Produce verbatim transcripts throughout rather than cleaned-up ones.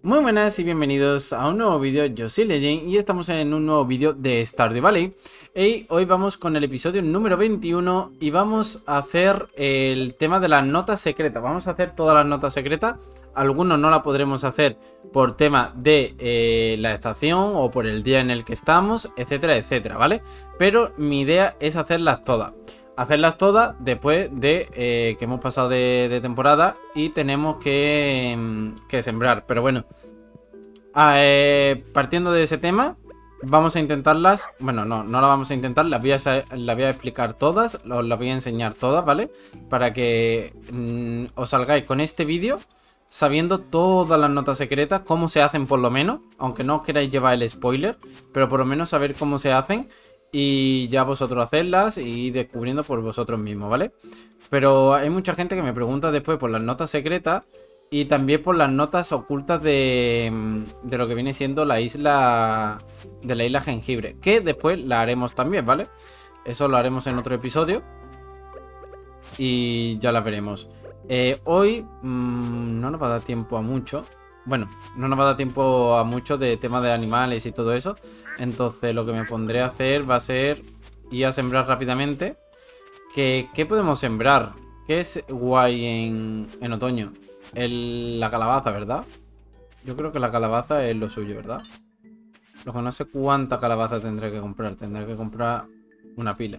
Muy buenas y bienvenidos a un nuevo vídeo. Yo soy Legend y estamos en un nuevo vídeo de Stardew Valley. Y hoy vamos con el episodio número veintiuno y vamos a hacer el tema de las notas secretas. Vamos a hacer todas las notas secretas. Algunos no la podremos hacer por tema de eh, la estación o por el día en el que estamos, etcétera, etcétera, ¿vale? Pero mi idea es hacerlas todas. Hacerlas todas después de eh, que hemos pasado de, de temporada y tenemos que, que sembrar. Pero bueno, eh, partiendo de ese tema, vamos a intentarlas. Bueno, no, no las vamos a intentar, las voy a, las voy a explicar todas, os las voy a enseñar todas, ¿vale? Para que mm, os salgáis con este vídeo sabiendo todas las notas secretas, cómo se hacen por lo menos. Aunque no os queráis llevar el spoiler, pero por lo menos saber cómo se hacen. Y ya vosotros hacerlas y descubriendo por vosotros mismos, ¿vale? Pero hay mucha gente que me pregunta después por las notas secretas y también por las notas ocultas de, de lo que viene siendo la isla de la isla Jengibre, que después la haremos también, ¿vale? Eso lo haremos en otro episodio y ya la veremos. Eh, hoy mmm, no nos va a dar tiempo a mucho. Bueno, no nos va a dar tiempo a mucho de tema de animales y todo eso. Entonces lo que me pondré a hacer va a ser ir a sembrar rápidamente. ¿Qué, qué podemos sembrar? ¿Qué es guay en, en otoño? El, la calabaza, ¿verdad? Yo creo que la calabaza es lo suyo, ¿verdad? Lo que no sé cuánta calabaza tendré que comprar. Tendré que comprar una pila.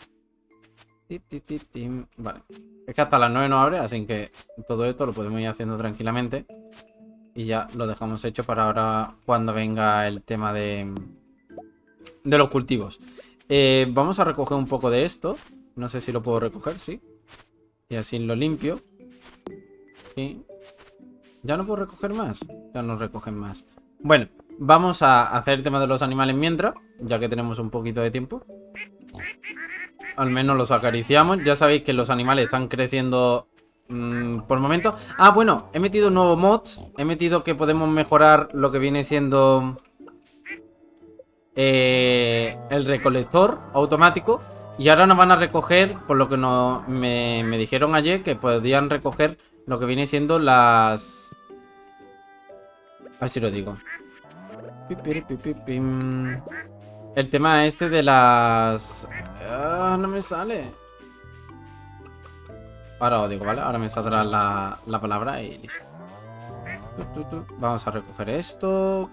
Vale. Es que hasta las nueve no abre, así que todo esto lo podemos ir haciendo tranquilamente. Y ya lo dejamos hecho para ahora cuando venga el tema de, de los cultivos. Eh, vamos a recoger un poco de esto. No sé si lo puedo recoger, sí. Y así lo limpio. Y ya no puedo recoger más. Ya no recogen más. Bueno, vamos a hacer el tema de los animales mientras, ya que tenemos un poquito de tiempo. Al menos los acariciamos. Ya sabéis que los animales están creciendo por el momento. Ah, bueno, he metido nuevos mods. He metido que podemos mejorar lo que viene siendo eh, el recolector automático. Y ahora nos van a recoger, por lo que no, me, me dijeron ayer, que podían recoger lo que viene siendo las... A ver si lo digo. El tema este de las... Ah, no me sale. Ahora os digo, ¿vale? Ahora me saldrá la, la palabra y listo. Vamos a recoger esto.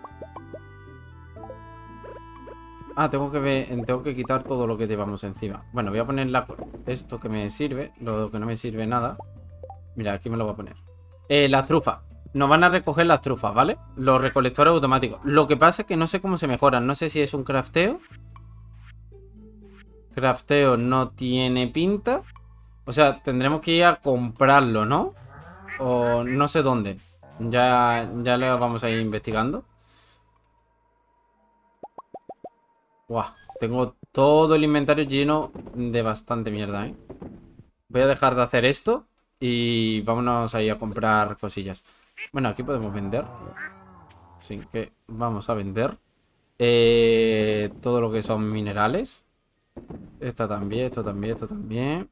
Ah, tengo que ver, tengo que quitar todo lo que llevamos encima. Bueno, voy a poner la, esto que me sirve. Lo que no me sirve nada. Mira, aquí me lo voy a poner. Eh, las trufas. Nos van a recoger las trufas, ¿vale? Los recolectores automáticos. Lo que pasa es que no sé cómo se mejoran. No sé si es un crafteo. Crafteo no tiene pinta. O sea, tendremos que ir a comprarlo, ¿no? O no sé dónde. Ya, ya lo vamos a ir investigando. Guau, tengo todo el inventario lleno de bastante mierda, ¿eh? Voy a dejar de hacer esto y vámonos a ir a comprar cosillas. Bueno, aquí podemos vender. Así que vamos a vender eh, todo lo que son minerales. Esta también, esto también, esto también.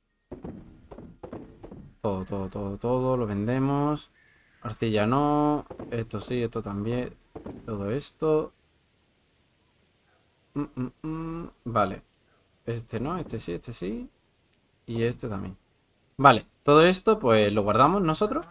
Todo, todo, todo, todo lo vendemos. Arcilla no. Esto sí, esto también. Todo esto. Mm, mm, mm. Vale. Este no, este sí, este sí. Y este también. Vale, todo esto pues lo guardamos nosotros.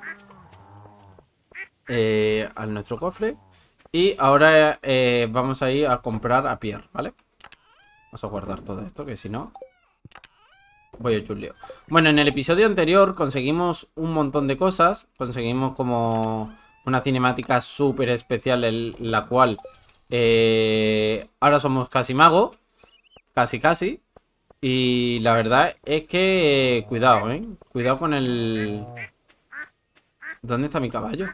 Eh, a nuestro cofre. Y ahora eh, vamos a ir a comprar a Pierre, ¿vale? Vamos a guardar todo esto, que si no... voy a chuleo. Bueno, en el episodio anterior conseguimos un montón de cosas. Conseguimos como una cinemática súper especial en la cual eh, ahora somos casi magos. Casi, casi. Y la verdad es que... cuidado, ¿eh? Cuidado con el... ¿Dónde está mi caballo?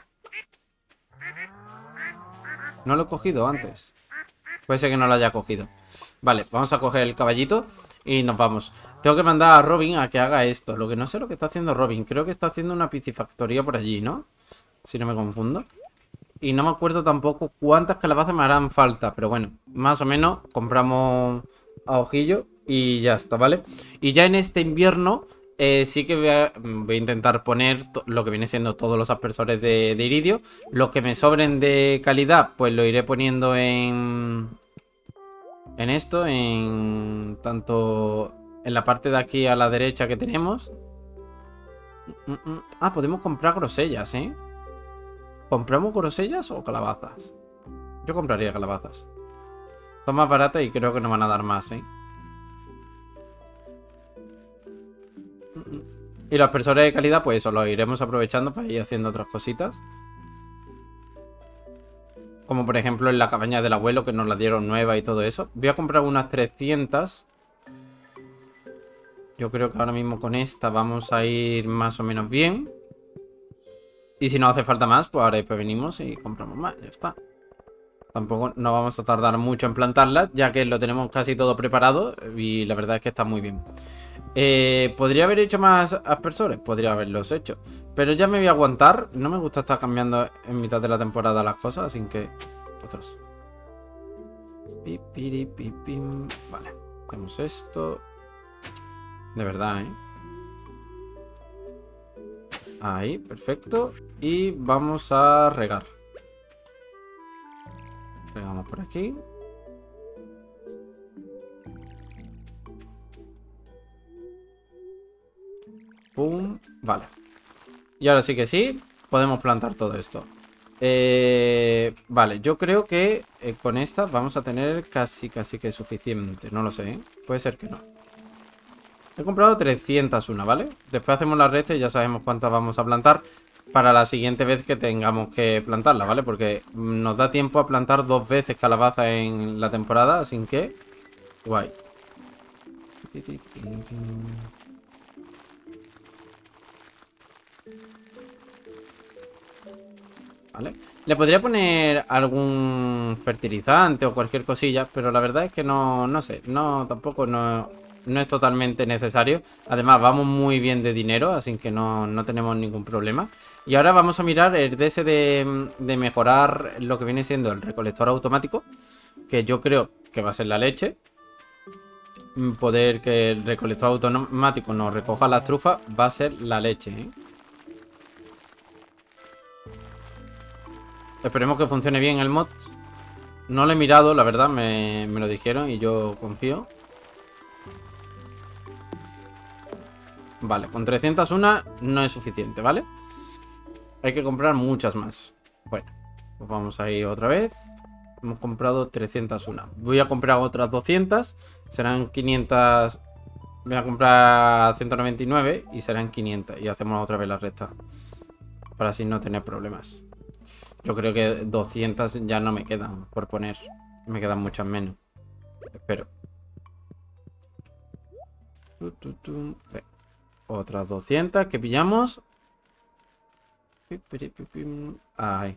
No lo he cogido antes. Puede ser que no lo haya cogido. Vale, vamos a coger el caballito y nos vamos. Tengo que mandar a Robin a que haga esto. Lo que no sé lo que está haciendo Robin. Creo que está haciendo una piscifactoría por allí, ¿no? Si no me confundo. Y no me acuerdo tampoco cuántas calabazas me harán falta. Pero bueno, más o menos compramos a ojillo y ya está, ¿vale? Y ya en este invierno Eh, sí que voy a, voy a intentar poner lo que viene siendo todos los aspersores de, de iridio. Los que me sobren de calidad, pues lo iré poniendo en... En esto, en... Tanto en la parte de aquí a la derecha que tenemos. Mm, mm. Ah, podemos comprar grosellas, ¿eh? ¿Compramos grosellas o calabazas? Yo compraría calabazas. Son más baratas y creo que nos van a dar más, ¿eh? Y los aspersores de calidad, pues eso, los iremos aprovechando para ir haciendo otras cositas. Como por ejemplo en la cabaña del abuelo, que nos la dieron nueva y todo eso. Voy a comprar unas trescientas. Yo creo que ahora mismo con esta vamos a ir más o menos bien. Y si no hace falta más, pues ahora después venimos y compramos más, ya está. Tampoco no vamos a tardar mucho en plantarlas, ya que lo tenemos casi todo preparado y la verdad es que está muy bien. Eh, ¿Podría haber hecho más aspersores? Podría haberlos hecho. Pero ya me voy a aguantar. No me gusta estar cambiando en mitad de la temporada las cosas, así que... Otros. Vale, hacemos esto. De verdad, ¿eh? Ahí, perfecto. Y vamos a regar. Regamos por aquí. Pum. Vale. Y ahora sí que sí, podemos plantar todo esto. Eh, vale, yo creo que eh, con esta vamos a tener casi, casi que suficiente. No lo sé, ¿eh? Puede ser que no. He comprado trescientas una, ¿vale? Después hacemos la resta y ya sabemos cuántas vamos a plantar para la siguiente vez que tengamos que plantarla, ¿vale? Porque nos da tiempo a plantar dos veces calabaza en la temporada, así que... Guay. ¿Vale? Le podría poner algún fertilizante o cualquier cosilla, pero la verdad es que no, no sé, no, tampoco no, no es totalmente necesario. Además, vamos muy bien de dinero, así que no, no tenemos ningún problema. Y ahora vamos a mirar el D S de, de mejorar lo que viene siendo el recolector automático, que yo creo que va a ser la leche. Poder que el recolector automático nos recoja las trufas va a ser la leche, ¿eh? Esperemos que funcione bien el mod. No lo he mirado, la verdad, me, me lo dijeron y yo confío. Vale, con trescientas una no es suficiente, ¿vale? Hay que comprar muchas más. Bueno, pues vamos a ir otra vez. Hemos comprado trescientas una. Voy a comprar otras doscientas. Serán quinientas. Voy a comprar ciento noventa y nueve y serán quinientas. Y hacemos otra vez la resta, para así no tener problemas. Yo creo que doscientas ya no me quedan por poner. Me quedan muchas menos. Espero. Otras doscientas que pillamos. Ay.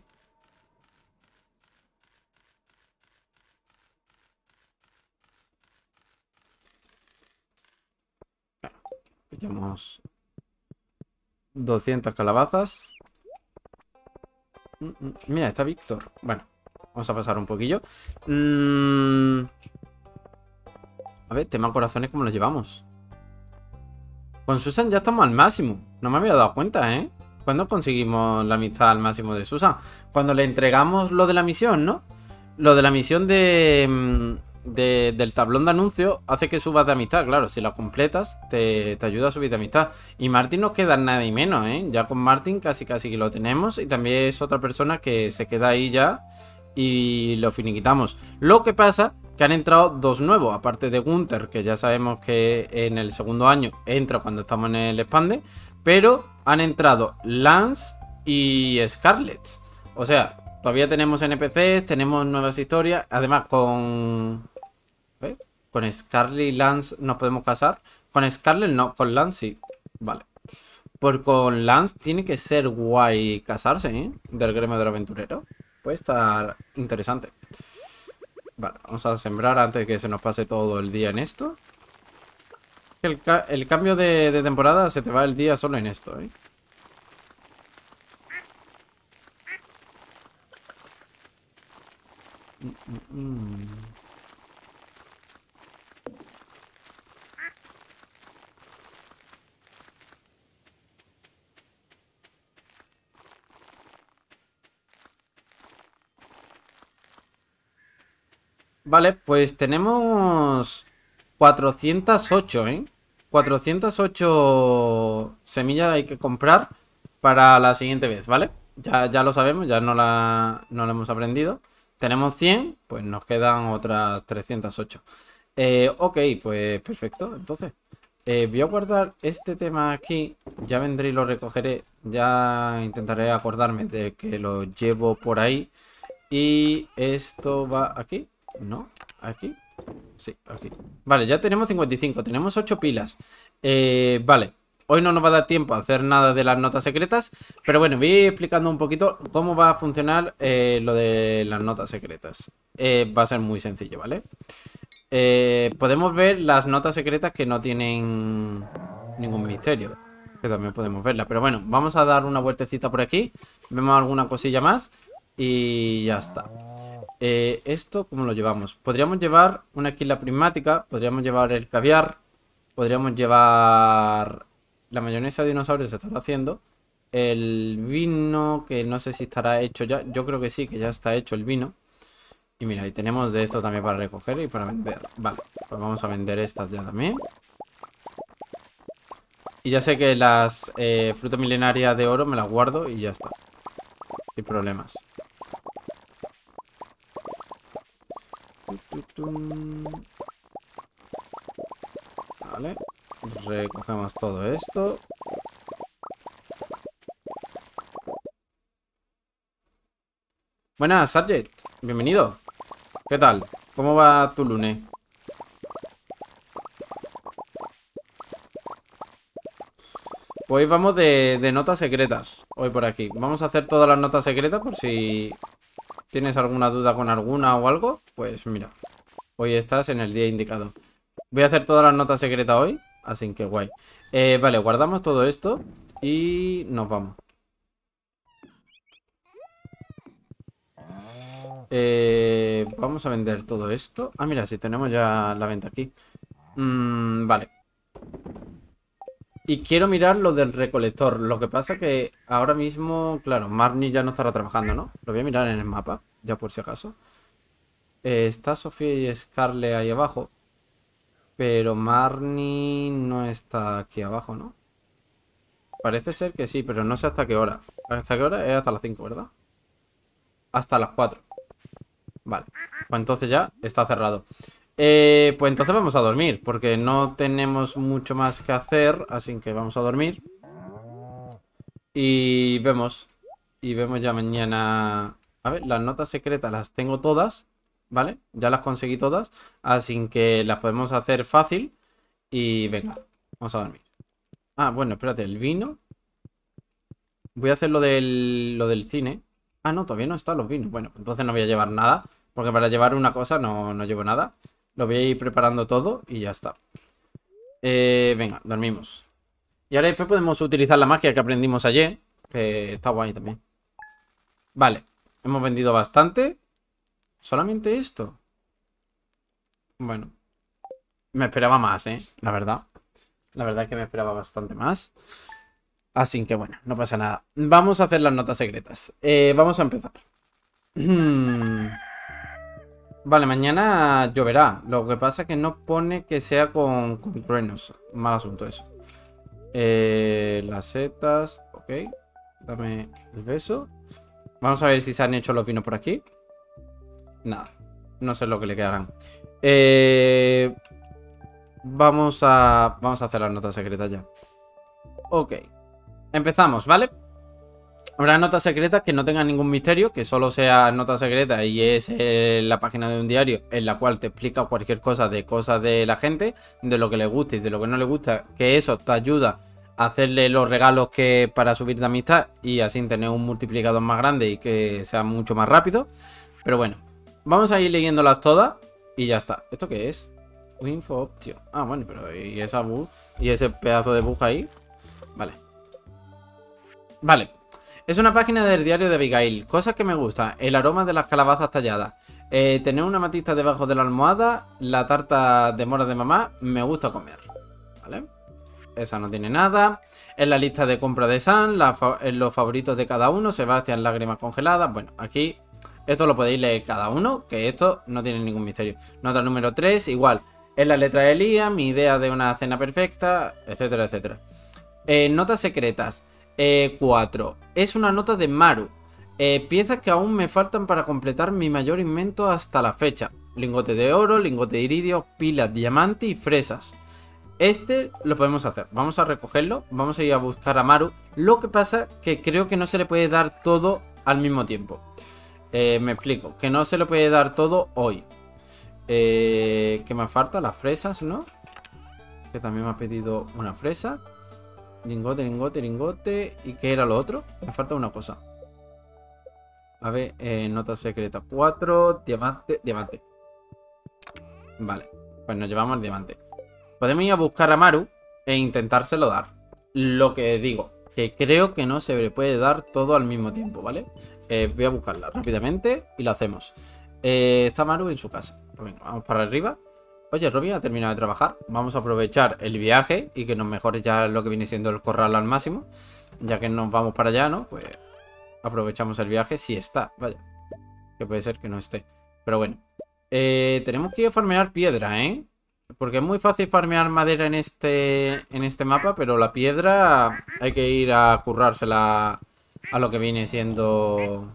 Pillamos doscientas calabazas. Mira, está Víctor. Bueno, vamos a pasar un poquillo. Mm... A ver, tema corazones, ¿cómo los llevamos? Con Susan ya estamos al máximo. No me había dado cuenta, ¿eh? ¿Cuándo conseguimos la amistad al máximo de Susan? Cuando le entregamos lo de la misión, ¿no? Lo de la misión de, de del tablón de anuncios hace que subas de amistad. Claro, si la completas te, te ayuda a subir de amistad. Y Martín nos queda nada y menos, ¿eh? Ya con Martín casi casi que lo tenemos. Y también es otra persona que se queda ahí ya y lo finiquitamos. Lo que pasa que han entrado dos nuevos, aparte de Gunther, que ya sabemos que en el segundo año entra cuando estamos en el expande. Pero han entrado Lance y Scarlett. O sea, todavía tenemos N P Cs, tenemos nuevas historias. Además, con... ¿eh? Con Scarlett y Lance nos podemos casar. Con Scarlett no, con Lance sí. Vale. Pues con Lance tiene que ser guay casarse, ¿eh? Del gremio del aventurero. Puede estar interesante. Vale, vamos a sembrar antes de que se nos pase todo el día en esto. El, ca el cambio de, de temporada se te va el día solo en esto, ¿eh? Mm, mm, mm. Vale, pues tenemos cuatrocientas ocho, ¿eh? cuatrocientas ocho semillas hay que comprar para la siguiente vez, ¿vale? Ya, ya lo sabemos, ya no la, no lo hemos aprendido. Tenemos cien, pues nos quedan otras trescientas ocho. Eh, ok, pues perfecto, entonces. Eh, voy a guardar este tema aquí. Ya vendré y lo recogeré. Ya intentaré acordarme de que lo llevo por ahí. Y esto va aquí. ¿No? ¿Aquí? Sí, aquí. Vale, ya tenemos cincuenta y cinco. Tenemos ocho pilas. Eh, vale. Hoy no nos va a dar tiempo a hacer nada de las notas secretas. Pero bueno, voy a ir explicando un poquito cómo va a funcionar eh, lo de las notas secretas. Eh, va a ser muy sencillo, ¿vale? Eh, podemos ver las notas secretas que no tienen ningún misterio. Que también podemos verlas. Pero bueno, vamos a dar una vueltecita por aquí. Vemos alguna cosilla más. Y ya está. Eh, ¿Esto cómo lo llevamos? Podríamos llevar una esquila prismática. Podríamos llevar el caviar. Podríamos llevar... La mayonesa de dinosaurio se estará haciendo. El vino, que no sé si estará hecho ya. Yo creo que sí, que ya está hecho el vino. Y mira, y tenemos de esto también para recoger y para vender. Vale, pues vamos a vender estas ya también. Y ya sé que las eh, frutas milenarias de oro me las guardo y ya está. Sin problemas. Vale. Recogemos todo esto. Buenas, Sarget. Bienvenido. ¿Qué tal? ¿Cómo va tu lunes? Pues vamos de, de notas secretas. Hoy por aquí. Vamos a hacer todas las notas secretas por si tienes alguna duda con alguna o algo. Pues mira, hoy estás en el día indicado. Voy a hacer todas las notas secretas hoy. Así que guay. Eh, vale, guardamos todo esto y nos vamos. Eh, vamos a vender todo esto. Ah, mira, si tenemos ya la venta aquí. Mm, vale. Y quiero mirar lo del recolector. Lo que pasa que ahora mismo, claro, Marnie ya no estará trabajando, ¿no? Lo voy a mirar en el mapa, ya por si acaso. Eh, está Sofía y Scarlett ahí abajo. Pero Marnie no está aquí abajo, ¿no? Parece ser que sí, pero no sé hasta qué hora. ¿Hasta qué hora? Es hasta las cinco, ¿verdad? Hasta las cuatro. Vale, pues entonces ya está cerrado. Eh, pues entonces vamos a dormir, porque no tenemos mucho más que hacer, así que vamos a dormir. Y vemos. Y vemos ya mañana. A ver, las notas secretas las tengo todas, ¿vale? Ya las conseguí todas, así que las podemos hacer fácil. Y venga, vamos a dormir. Ah, bueno, espérate, el vino. Voy a hacer lo del, lo del cine. Ah, no, todavía no están los vinos. Bueno, entonces no voy a llevar nada, porque para llevar una cosa no, no llevo nada. Lo voy a ir preparando todo y ya está. Eh, venga, dormimos. Y ahora después podemos utilizar la magia que aprendimos ayer, que está guay también. Vale, hemos vendido bastante. ¿Solamente esto? Bueno, me esperaba más, ¿eh? La verdad. La verdad es que me esperaba bastante más. Así que bueno, no pasa nada. Vamos a hacer las notas secretas. Eh, vamos a empezar. Vale, mañana lloverá. Lo que pasa es que no pone que sea con, con truenos. Mal asunto eso. Eh, las setas. Ok. Dame el beso. Vamos a ver si se han hecho los vinos por aquí. Nada. No sé lo que le quedarán. Eh, vamos a... Vamos a hacer las notas secretas ya. Ok. Empezamos, ¿vale? Habrá notas secretas que no tengan ningún misterio, que solo sea nota secreta y es eh, la página de un diario en la cual te explica cualquier cosa de cosas de la gente, de lo que le gusta y de lo que no le gusta, que eso te ayuda a hacerle los regalos que para subir de amistad y así tener un multiplicador más grande y que sea mucho más rápido. Pero bueno, vamos a ir leyéndolas todas y ya está. ¿Esto qué es? Info option. Ah, bueno, pero ¿y esa bug? ¿Y ese pedazo de bug ahí? Vale. Vale. Es una página del diario de Abigail. Cosas que me gustan. El aroma de las calabazas talladas. Eh, tener una matista debajo de la almohada. La tarta de mora de mamá. Me gusta comer. ¿Vale? Esa no tiene nada. En la lista de compra de Sam. La fa en los favoritos de cada uno. Sebastián, lágrimas congeladas. Bueno, aquí Esto lo podéis leer cada uno, que esto no tiene ningún misterio. Nota número tres, igual. Es la letra de Lía, mi idea de una cena perfecta, etcétera, etcétera. Eh, notas secretas. Eh, cuatro. Es una nota de Maru. Eh, piezas que aún me faltan para completar mi mayor invento hasta la fecha. Lingote de oro, lingote de iridio, pilas, diamante y fresas. Este lo podemos hacer. Vamos a recogerlo. Vamos a ir a buscar a Maru. Lo que pasa que creo que no se le puede dar todo al mismo tiempo. Eh, me explico. Que no se le puede dar todo hoy. Eh, ¿Qué me falta? Las fresas, ¿no? Que también me ha pedido una fresa. Lingote, lingote, lingote. ¿Y qué era lo otro? Me falta una cosa. A ver, eh, nota secreta cuatro. Diamante, diamante. Vale, pues nos llevamos el diamante. Podemos ir a buscar a Maru e intentárselo dar. Lo que digo, que creo que no se le puede dar todo al mismo tiempo, ¿vale? Eh, voy a buscarla rápidamente y lo hacemos. Eh, está Maru en su casa. Pues venga, vamos para arriba. Oye, Robin ha terminado de trabajar. Vamos a aprovechar el viaje y que nos mejore ya lo que viene siendo el corral al máximo. Ya que nos vamos para allá, ¿no? Pues aprovechamos el viaje si está. Vaya, que puede ser que no esté. Pero bueno. Eh, tenemos que ir a farmear piedra, ¿eh? Porque es muy fácil farmear madera en este, en este mapa, pero la piedra hay que ir a currársela a lo que viene siendo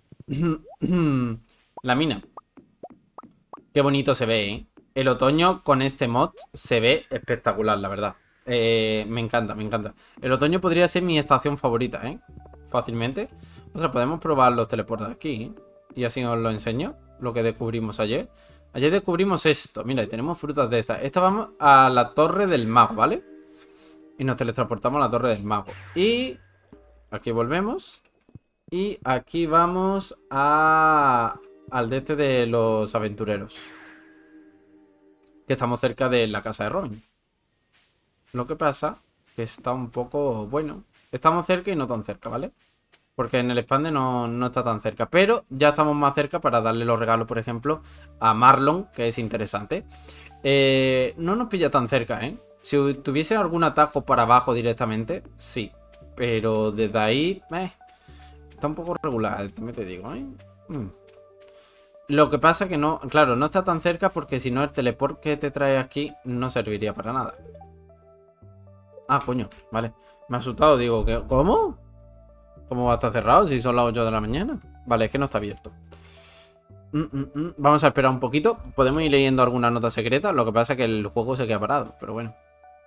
la mina. Qué bonito se ve, ¿eh? El otoño con este mod se ve espectacular, la verdad. Eh, me encanta, me encanta. El otoño podría ser mi estación favorita, ¿eh? Fácilmente. O sea, podemos probar los teleportes aquí, ¿eh? Y así os lo enseño, lo que descubrimos ayer. Ayer descubrimos esto. Mira, tenemos frutas de estas. Esta vamos a la torre del mago, ¿vale? Y nos teletransportamos a la torre del mago. Y aquí volvemos. Y aquí vamos a... al de este de los aventureros. Que estamos cerca de la casa de Robin. Lo que pasa que está un poco... bueno, estamos cerca y no tan cerca, ¿vale? Porque en el expande no, no está tan cerca. Pero ya estamos más cerca para darle los regalos, por ejemplo, a Marlon, que es interesante. Eh, no nos pilla tan cerca, ¿eh? Si tuviese algún atajo para abajo directamente, sí. Pero desde ahí, eh, está un poco regular, también te digo, ¿eh? Mm. Lo que pasa que no, claro, no está tan cerca porque si no el teleport que te trae aquí no serviría para nada. Ah, coño, vale. Me ha asustado, digo, ¿qué? ¿Cómo? ¿Cómo va a estar cerrado si son las ocho de la mañana? Vale, es que no está abierto. Mm, mm, mm. Vamos a esperar un poquito. Podemos ir leyendo alguna nota secreta. Lo que pasa es que el juego se queda parado, pero bueno.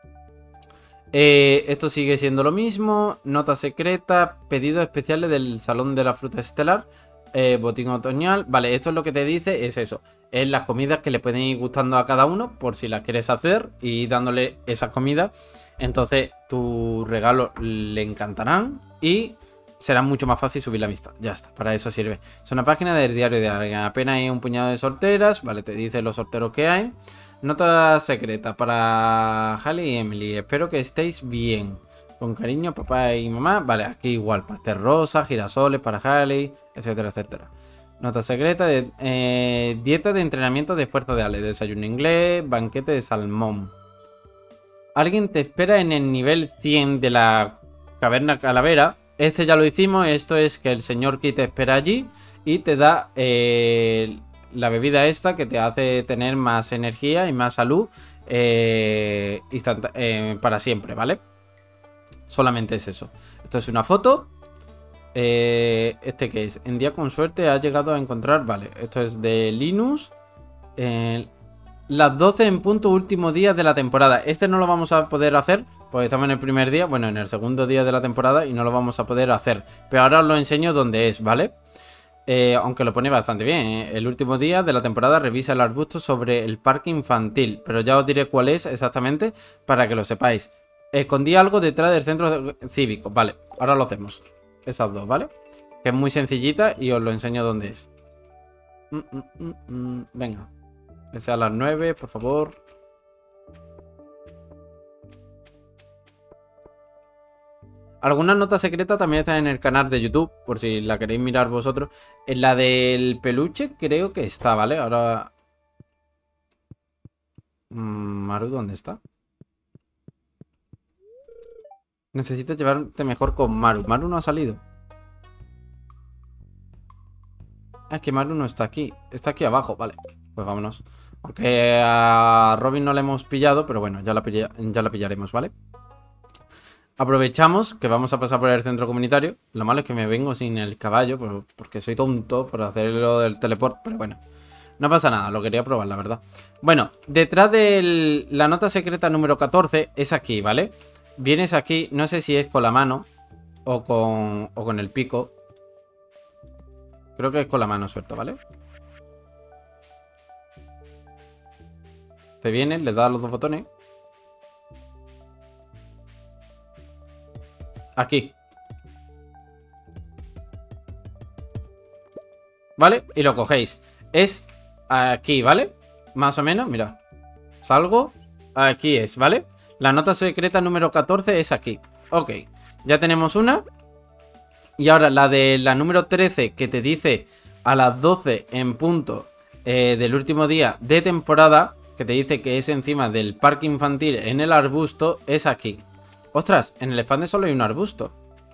Eh, esto sigue siendo lo mismo. Nota secreta. Pedidos especiales del Salón de la Fruta Estelar. Eh, botín otoñal. Vale, esto es lo que te dice. Es eso. Es las comidas que le pueden ir gustando a cada uno. Por si las quieres hacer. Y dándole esas comidas. Entonces tus regalos le encantarán. Y será mucho más fácil subir la vista. Ya está, para eso sirve. Es una página del diario de alguien. Apenas hay un puñado de sorteras. Vale, te dice los sorteros que hay. Nota secreta para Hailey y Emily. Espero que estéis bien. Con cariño, papá y mamá. Vale, aquí igual. Pastel rosa, girasoles para Hailey, etcétera, etcétera. Nota secreta de eh, dieta de entrenamiento de fuerza de Ale. Desayuno inglés, banquete de salmón. Alguien te espera en el nivel cien de la caverna calavera. Este ya lo hicimos. Esto es que el señor Key te espera allí y te da eh, la bebida esta que te hace tener más energía y más salud eh, eh, para siempre, ¿vale? Solamente es eso. Esto es una foto. Eh, ¿Este qué es? En día con suerte ha llegado a encontrar... Vale, esto es de Linus. Eh, las doce en punto, último día de la temporada. Este no lo vamos a poder hacer porque estamos en el primer día, bueno, en el segundo día de la temporada y no lo vamos a poder hacer. Pero ahora os lo enseño dónde es, ¿vale? Eh, aunque lo pone bastante bien, ¿eh? El último día de la temporada revisa el arbusto sobre el parque infantil. Pero ya os diré cuál es exactamente para que lo sepáis. Escondí algo detrás del centro cívico. Vale, ahora lo hacemos. Esas dos, ¿vale? Que es muy sencillita y os lo enseño dónde es. Mm, mm, mm, mm. Venga. Que sea a las nueve, por favor. Algunas notas secretas también están en el canal de YouTube, por si la queréis mirar vosotros. En la del peluche creo que está, ¿vale? Ahora... Maru, ¿dónde está? Necesitas llevarte mejor con Maru. Maru no ha salido. Ah, que Maru no está aquí. Está aquí abajo, vale. Pues vámonos. Aunque a Robin no la hemos pillado, pero bueno, ya la, pilla, ya la pillaremos, ¿vale? Aprovechamos que vamos a pasar por el centro comunitario. Lo malo es que me vengo sin el caballo, por, porque soy tonto por hacerlo del teleport, pero bueno. No pasa nada, lo quería probar, la verdad. Bueno, detrás de la nota secreta número catorce es aquí, ¿vale? Vienes aquí, no sé si es con la mano o con, o con el pico. Creo que es con la mano suelta, ¿vale? Te vienes, le das a los dos botones. Aquí. ¿Vale? Y lo cogéis. Es aquí, ¿vale? Más o menos, mira. Salgo. Aquí es, ¿vale? La nota secreta número catorce es aquí. Ok. Ya tenemos una. Y ahora la de la número trece, que te dice a las doce en punto eh, del último día de temporada, que te dice que es encima del parque infantil en el arbusto, es aquí. Ostras, en el Expanse solo hay un arbusto.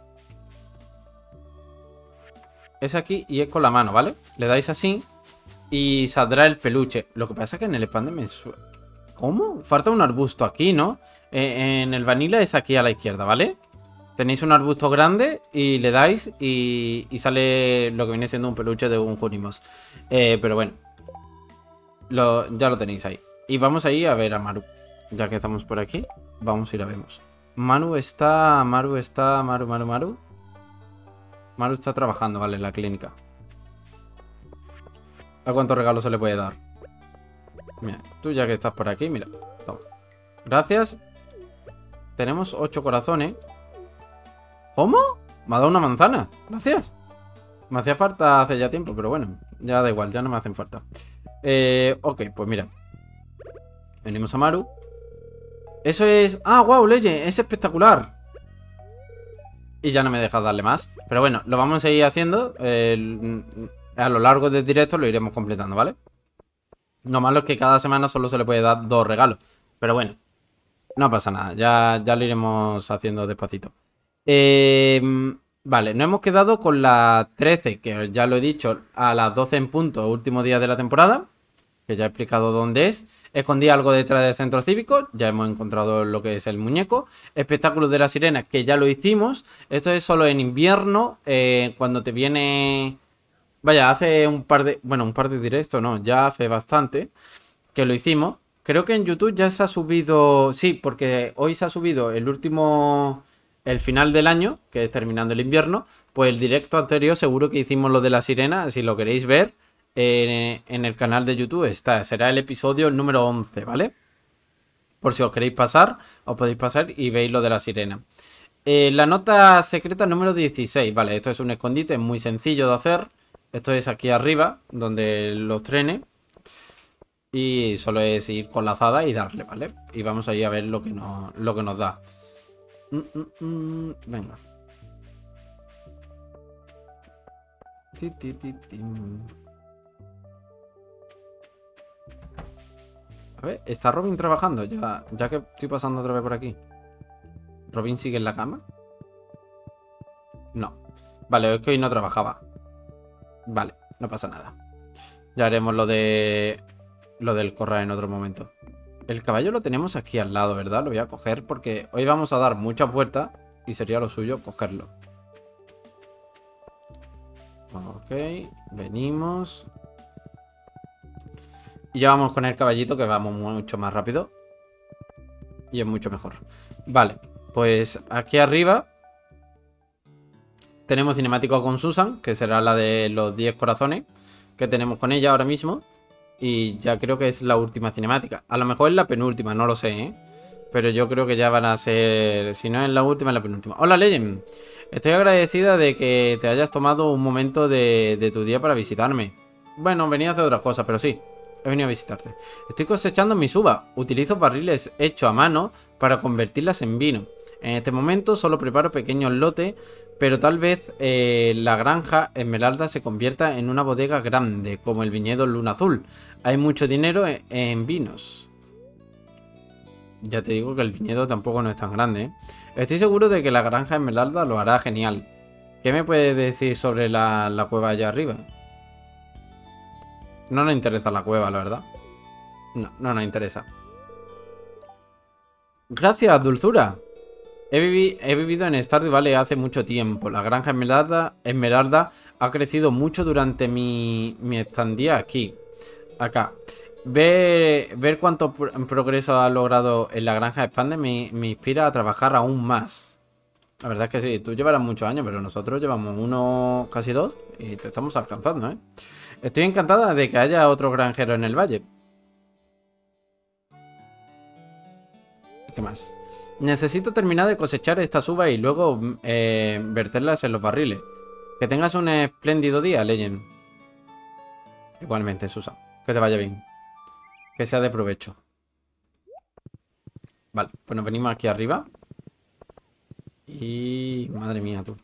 Es aquí y es con la mano, ¿vale? Le dais así y saldrá el peluche. Lo que pasa es que en el Expanse me suena... ¿Cómo? Falta un arbusto aquí, ¿no? Eh, en el Vanilla es aquí a la izquierda, ¿vale? Tenéis un arbusto grande y le dais y, y sale lo que viene siendo un peluche de un Junimos. Eh, pero bueno, lo, ya lo tenéis ahí. Y vamos a ir a ver a Maru. Ya que estamos por aquí, vamos y la vemos. Maru está... Maru está... Maru, Maru, Maru. Maru está trabajando, vale, en la clínica. ¿A cuántos regalos se le puede dar? Mira, tú ya que estás por aquí, mira. Toma. Gracias. Tenemos ocho corazones. ¿Cómo? Me ha dado una manzana. Gracias. Me hacía falta hace ya tiempo, pero bueno. Ya da igual, ya no me hacen falta. Eh, ok, pues mira. Venimos a Maru. Eso es... ¡Ah, wow, Leye! Es espectacular. Y ya no me deja darle más. Pero bueno, lo vamos a ir haciendo. Eh, a lo largo del directo lo iremos completando, ¿vale? Lo malo es que cada semana solo se le puede dar dos regalos. Pero bueno, no pasa nada. Ya, ya lo iremos haciendo despacito. Eh, vale, nos hemos quedado con la trece, que ya lo he dicho, a las doce en punto, último día de la temporada. Que ya he explicado dónde es. Escondí algo detrás del centro cívico. Ya hemos encontrado lo que es el muñeco. Espectáculo de la sirena, que ya lo hicimos. Esto es solo en invierno. Eh, cuando te viene... Vaya, hace un par de... Bueno, un par de directos, no. Ya hace bastante que lo hicimos. Creo que en YouTube ya se ha subido... Sí, porque hoy se ha subido el último... El final del año, que es terminando el invierno. Pues el directo anterior seguro que hicimos lo de la sirena. Si lo queréis ver... Eh, en el canal de YouTube está, será el episodio número once, ¿vale? Por si os queréis pasar, os podéis pasar y veis lo de la sirena. Eh, la nota secreta número dieciséis, vale, esto es un escondite muy sencillo de hacer. Esto es aquí arriba, donde los trenes. Y solo es ir con la azada y darle, ¿vale? Y vamos a ir a ver lo que nos, lo que nos da. Mm, mm, mm, venga. Ti, ti, ti, ti. A ver, ¿está Robin trabajando? Ya, ya que estoy pasando otra vez por aquí. ¿Robin sigue en la cama? No. Vale, es que hoy no trabajaba. Vale, no pasa nada. Ya haremos lo de... Lo del corral en otro momento. El caballo lo tenemos aquí al lado, ¿verdad? Lo voy a coger porque hoy vamos a dar muchas vueltas y sería lo suyo cogerlo. Ok, venimos... Y ya vamos con el caballito, que vamos mucho más rápido. Y es mucho mejor. Vale, pues aquí arriba tenemos cinemático con Susan, que será la de los diez corazones que tenemos con ella ahora mismo. Y ya creo que es la última cinemática. A lo mejor es la penúltima, no lo sé, ¿eh? Pero yo creo que ya van a ser... Si no es la última, es la penúltima. Hola, Legend. Estoy agradecida de que te hayas tomado un momento de, de tu día para visitarme. Bueno, venía a hacer otras cosas, pero sí. He venido a visitarte. Estoy cosechando mis uvas. Utilizo barriles hechos a mano para convertirlas en vino. En este momento solo preparo pequeños lotes, pero tal vez eh, la granja Esmeralda se convierta en una bodega grande, como el viñedo Luna Azul. Hay mucho dinero en, en vinos. Ya te digo que el viñedo tampoco no es tan grande, ¿eh? Estoy seguro de que la granja Esmeralda lo hará genial. ¿Qué me puedes decir sobre la, la cueva allá arriba? No nos interesa la cueva, la verdad. No, no nos interesa. Gracias, Dulzura. He, vivi he vivido en Stardew Valley hace mucho tiempo. La granja Esmeralda, Esmeralda ha crecido mucho durante mi, mi estadía aquí. Acá. Ver, ver cuánto pr progreso ha logrado en la granja Expande me, me inspira a trabajar aún más. La verdad es que sí, tú llevarás muchos años, pero nosotros llevamos uno, casi dos, y te estamos alcanzando, ¿eh? Estoy encantada de que haya otro granjero en el valle. ¿Qué más? Necesito terminar de cosechar estas uvas y luego eh, verterlas en los barriles. Que tengas un espléndido día, Legend. Igualmente, Susan. Que te vaya bien. Que sea de provecho. Vale, pues nos venimos aquí arriba. Y... madre mía, tú.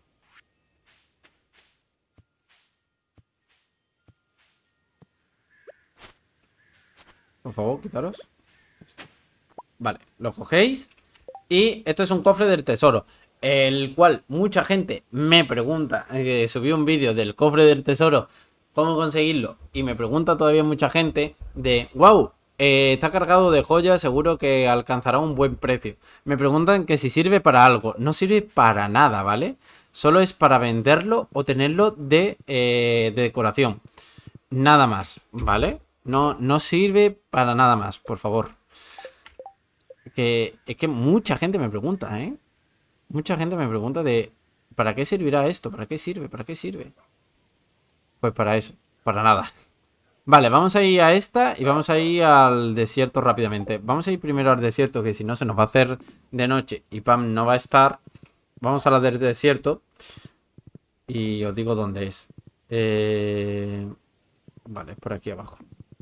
Por favor, quitaros. Vale, lo cogéis. Y esto es un cofre del tesoro, el cual mucha gente me pregunta. eh, Subí un vídeo del cofre del tesoro, cómo conseguirlo. Y me pregunta todavía mucha gente de, wow, eh, está cargado de joyas, seguro que alcanzará un buen precio. Me preguntan que si sirve para algo. No sirve para nada, ¿vale? Solo es para venderlo o tenerlo de, eh, de decoración. Nada más, ¿vale? No, no sirve para nada más, por favor. Que es que mucha gente me pregunta, ¿eh? Mucha gente me pregunta de ¿para qué servirá esto? ¿Para qué sirve? ¿Para qué sirve? Pues para eso, para nada. Vale, vamos a ir a esta y vamos a ir al desierto rápidamente. Vamos a ir primero al desierto, que si no se nos va a hacer de noche y Pam no va a estar. Vamos a la del desierto y os digo dónde es. Eh... Vale, por aquí abajo.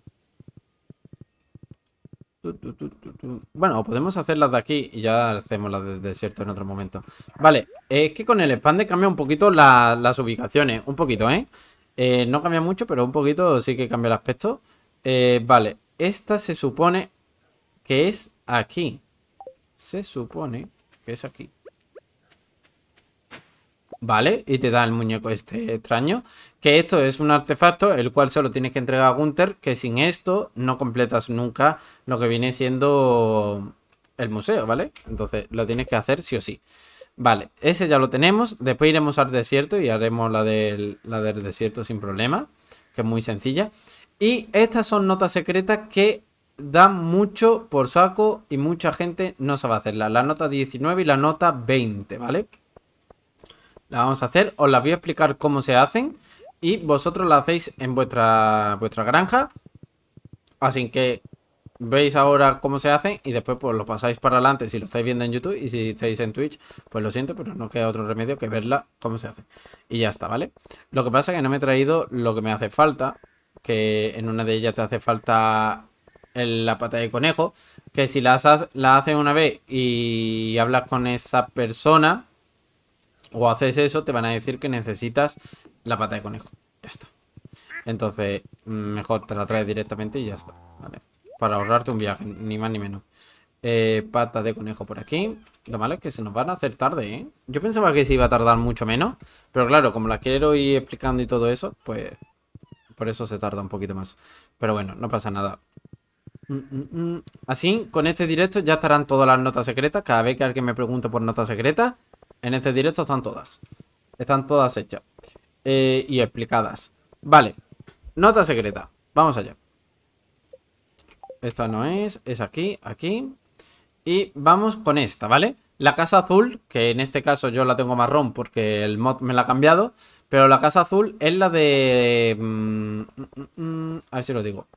Bueno, podemos hacer las de aquí y ya hacemos las del desierto en otro momento. Vale, es que con el expande cambia un poquito la, las ubicaciones. Un poquito, ¿eh? ¿eh? No cambia mucho, pero un poquito sí que cambia el aspecto. Eh, vale, esta se supone que es aquí. Se supone que es aquí. Vale, y te da el muñeco este extraño. Que esto es un artefacto, el cual solo tienes que entregar a Gunther. Que sin esto no completas nunca lo que viene siendo el museo, ¿vale? Entonces lo tienes que hacer sí o sí. Vale, ese ya lo tenemos. Después iremos al desierto y haremos la del, la del desierto sin problema. Que es muy sencilla. Y estas son notas secretas que dan mucho por saco y mucha gente no sabe hacerlas. La nota diecinueve y la nota veinte, ¿vale? La vamos a hacer, os las voy a explicar cómo se hacen y vosotros la hacéis en vuestra, vuestra granja. Así que veis ahora cómo se hacen y después pues lo pasáis para adelante si lo estáis viendo en YouTube. Y si estáis en Twitch, pues lo siento, pero no queda otro remedio que verla cómo se hace. Y ya está, ¿vale? Lo que pasa es que no me he traído lo que me hace falta, que en una de ellas te hace falta el, la pata de conejo, que si la, la haces una vez y hablas con esa persona o haces eso, te van a decir que necesitas la pata de conejo. Ya está. Entonces, mejor te la traes directamente y ya está, ¿vale? Para ahorrarte un viaje, ni más ni menos. Eh, pata de conejo por aquí. Lo malo es que se nos van a hacer tarde, ¿eh? Yo pensaba que se iba a tardar mucho menos. Pero claro, como la quiero ir explicando y todo eso, pues por eso se tarda un poquito más. Pero bueno, no pasa nada. Mm, mm, mm. Así, con este directo ya estarán todas las notas secretas. Cada vez que alguien me pregunte por notas secretas, en este directo están todas. Están todas hechas. Eh, y explicadas. Vale. Nota secreta. Vamos allá. Esta no es. Es aquí, aquí. Y vamos con esta, ¿vale? La casa azul, que en este caso yo la tengo marrón porque el mod me la ha cambiado. Pero la casa azul es la de... Mm, mm, mm, a ver si lo digo.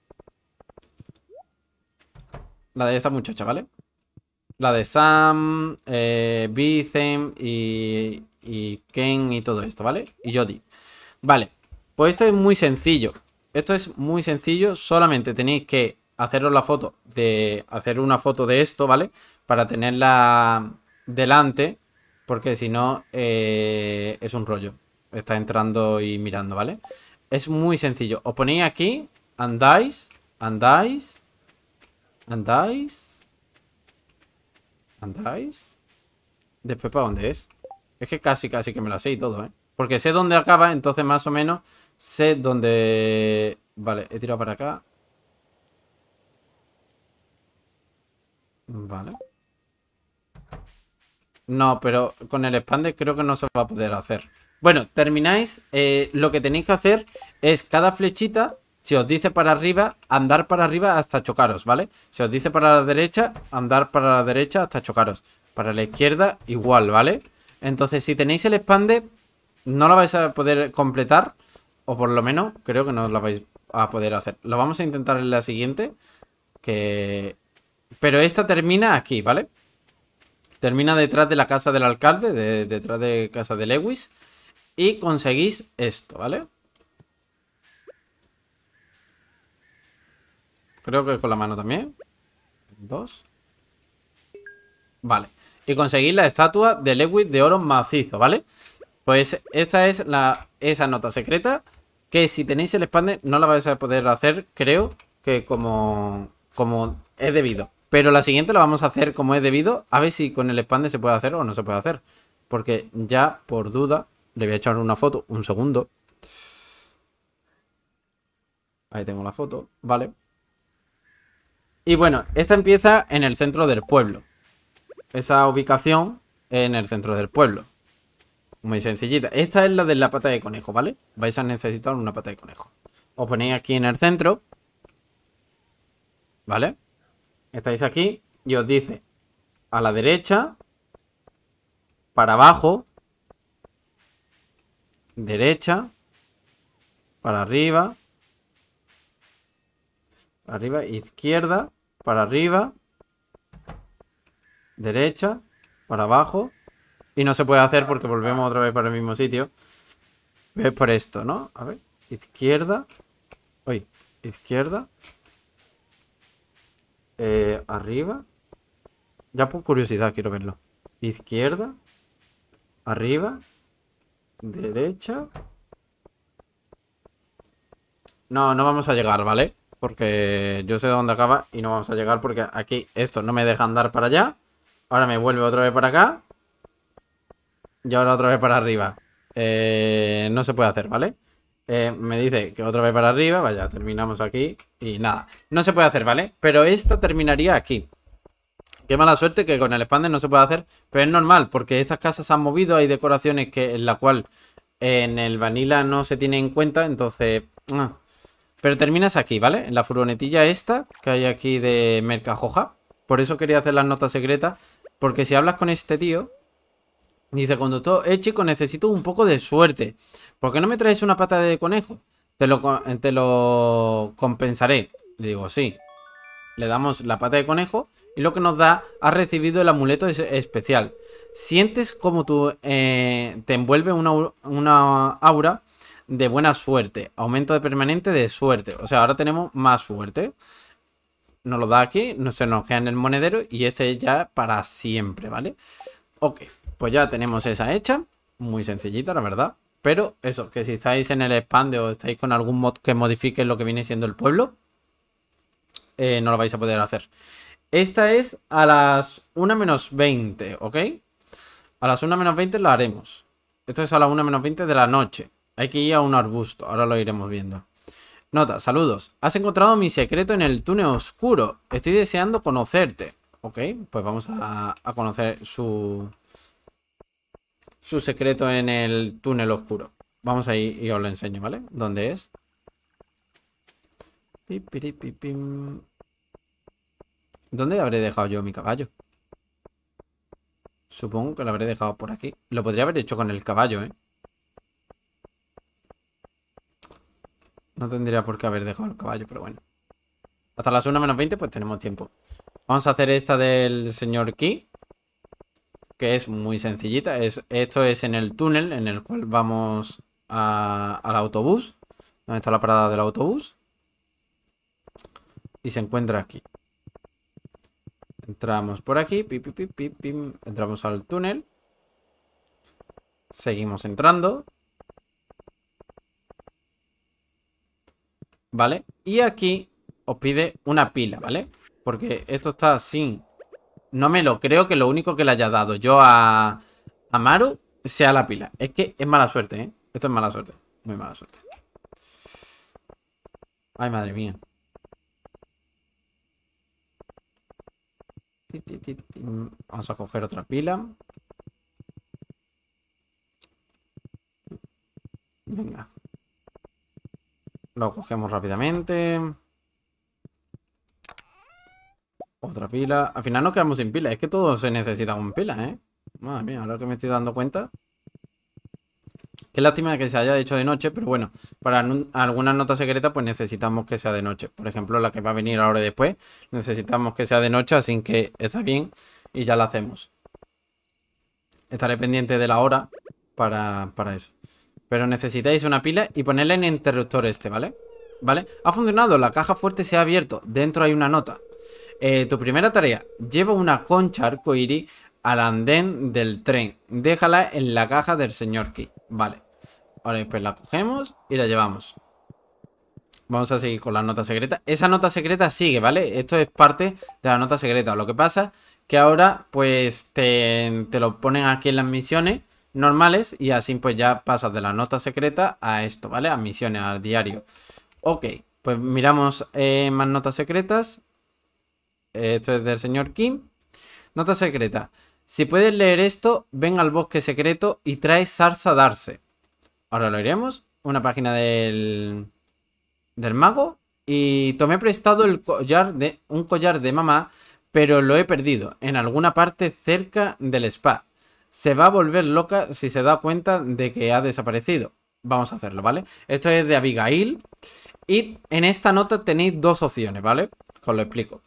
La de esa muchacha, ¿vale? La de Sam, eh, Vicen y, y Ken y todo esto, ¿vale? Y Jodie. Vale, pues esto es muy sencillo. Esto es muy sencillo. Solamente tenéis que haceros la foto de... Hacer una foto de esto, ¿vale? Para tenerla delante. Porque si no, eh, es un rollo. Está entrando y mirando, ¿vale? Es muy sencillo. Os ponéis aquí, andáis, andáis, andáis... ¿Andáis? ¿Después para dónde es? Es que casi, casi que me la sé y todo, ¿eh? Porque sé dónde acaba, entonces más o menos sé dónde... Vale, he tirado para acá. Vale. No, pero con el expander creo que no se va a poder hacer. Bueno, termináis. Eh, lo que tenéis que hacer es cada flechita, si os dice para arriba, andar para arriba hasta chocaros, ¿vale? Si os dice para la derecha, andar para la derecha hasta chocaros. Para la izquierda, igual, ¿vale? Entonces, si tenéis el expander, no lo vais a poder completar. O por lo menos, creo que no lo vais a poder hacer. Lo vamos a intentar en la siguiente. Que... Pero esta termina aquí, ¿vale? Termina detrás de la casa del alcalde, de, detrás de casa de Lewis. Y conseguís esto, ¿vale? Creo que con la mano también. Dos. Vale. Y conseguís la estatua de Lewis de oro macizo, ¿vale? Pues esta es la, esa nota secreta. Que si tenéis el expander no la vais a poder hacer, creo que como, como es debido. Pero la siguiente la vamos a hacer como es debido. A ver si con el expander se puede hacer o no se puede hacer. Porque ya por duda le voy a echar una foto. Un segundo. Ahí tengo la foto. Vale. Y bueno, esta empieza en el centro del pueblo. Esa ubicación en el centro del pueblo. Muy sencillita. Esta es la de la pata de conejo, ¿vale? Vais a necesitar una pata de conejo. Os ponéis aquí en el centro. ¿Vale? Estáis aquí y os dice a la derecha, para abajo, derecha, para arriba, para arriba, izquierda, para arriba, derecha, para abajo. Y no se puede hacer porque volvemos otra vez para el mismo sitio. Es por esto, ¿no? A ver, izquierda. Uy, izquierda. Eh, arriba. Ya por curiosidad quiero verlo. Izquierda. Arriba. Derecha. No, no vamos a llegar, ¿vale? Porque yo sé dónde acaba y no vamos a llegar porque aquí esto no me deja andar para allá. Ahora me vuelve otra vez para acá. Y ahora otra vez para arriba. Eh, no se puede hacer, ¿vale? Eh, me dice que otra vez para arriba. Vaya, terminamos aquí. Y nada, no se puede hacer, ¿vale? Pero esto terminaría aquí. Qué mala suerte que con el expander no se puede hacer. Pero es normal, porque estas casas se han movido. Hay decoraciones que en la cual en el vanilla no se tiene en cuenta. Entonces... ah. Pero terminas aquí, ¿vale? En la furgonetilla esta que hay aquí de Mercajoja. Por eso quería hacer las notas secretas. Porque si hablas con este tío... Dice, conductor, eh chico, necesito un poco de suerte. ¿Por qué no me traes una pata de conejo? Te lo, te lo compensaré. Le digo, sí. Le damos la pata de conejo y lo que nos da, ha recibido el amuleto es especial. Sientes como tú eh, te envuelve una, una aura de buena suerte. Aumento de permanente de suerte. O sea, ahora tenemos más suerte. Nos lo da aquí, no se nos queda en el monedero y este es ya para siempre, ¿vale? Ok. Pues ya tenemos esa hecha. Muy sencillita, la verdad. Pero eso, que si estáis en el expande o estáis con algún mod que modifique lo que viene siendo el pueblo, eh, no lo vais a poder hacer. Esta es a las una menos veinte, ¿ok? A las una menos veinte lo haremos. Esto es a las una menos veinte de la noche. Hay que ir a un arbusto, ahora lo iremos viendo. Nota, saludos. Has encontrado mi secreto en el túnel oscuro. Estoy deseando conocerte. Ok, pues vamos a, a conocer su... su secreto en el túnel oscuro. Vamos a ir y os lo enseño, ¿vale? ¿Dónde es? ¿Dónde habré dejado yo mi caballo? Supongo que lo habré dejado por aquí. Lo podría haber hecho con el caballo, ¿eh? No tendría por qué haber dejado el caballo, pero bueno. Hasta las una menos veinte pues tenemos tiempo. Vamos a hacer esta del señor Key, que es muy sencillita. Es, esto es en el túnel en el cual vamos a, al autobús. ¿Dónde está la parada del autobús? Y se encuentra aquí. Entramos por aquí. Pi, pi, pi, pi, pi, entramos al túnel. Seguimos entrando. ¿Vale? Y aquí os pide una pila, ¿vale? Porque esto está sin... No me lo creo que lo único que le haya dado yo a, a Maru sea la pila. Es que es mala suerte, ¿eh? Esto es mala suerte. Muy mala suerte. Ay, madre mía. Vamos a coger otra pila. Venga. Lo cogemos rápidamente. Otra pila. Al final nos quedamos sin pila. Es que todo se necesita con pila, ¿eh? Madre mía, ahora que me estoy dando cuenta. Qué lástima que se haya hecho de noche, pero bueno, para algunas notas secretas pues necesitamos que sea de noche. Por ejemplo, la que va a venir ahora después, necesitamos que sea de noche, así que está bien y ya la hacemos. Estaré pendiente de la hora para, para eso. Pero necesitáis una pila y ponerla en el interruptor este, ¿vale? ¿Vale? Ha funcionado, la caja fuerte se ha abierto, dentro hay una nota. Eh, tu primera tarea, lleva una concha arcoíris al andén del tren. Déjala en la caja del señor Key. Vale. Ahora pues la cogemos y la llevamos. Vamos a seguir con la nota secreta. Esa nota secreta sigue, ¿vale? Esto es parte de la nota secreta. Lo que pasa que ahora pues te, te lo ponen aquí en las misiones normales y así pues ya pasas de la nota secreta a esto, ¿vale? A misiones, al diario. Ok, pues miramos eh, más notas secretas. Esto es del señor Kim. Nota secreta. Si puedes leer esto, ven al bosque secreto y trae zarza darse. Ahora lo iremos. Una página del, del mago. Y tomé prestado el collar de un collar de mamá, pero lo he perdido en alguna parte cerca del spa. Se va a volver loca si se da cuenta de que ha desaparecido. Vamos a hacerlo, ¿vale? Esto es de Abigail. Y en esta nota tenéis dos opciones, ¿vale? Os lo explico.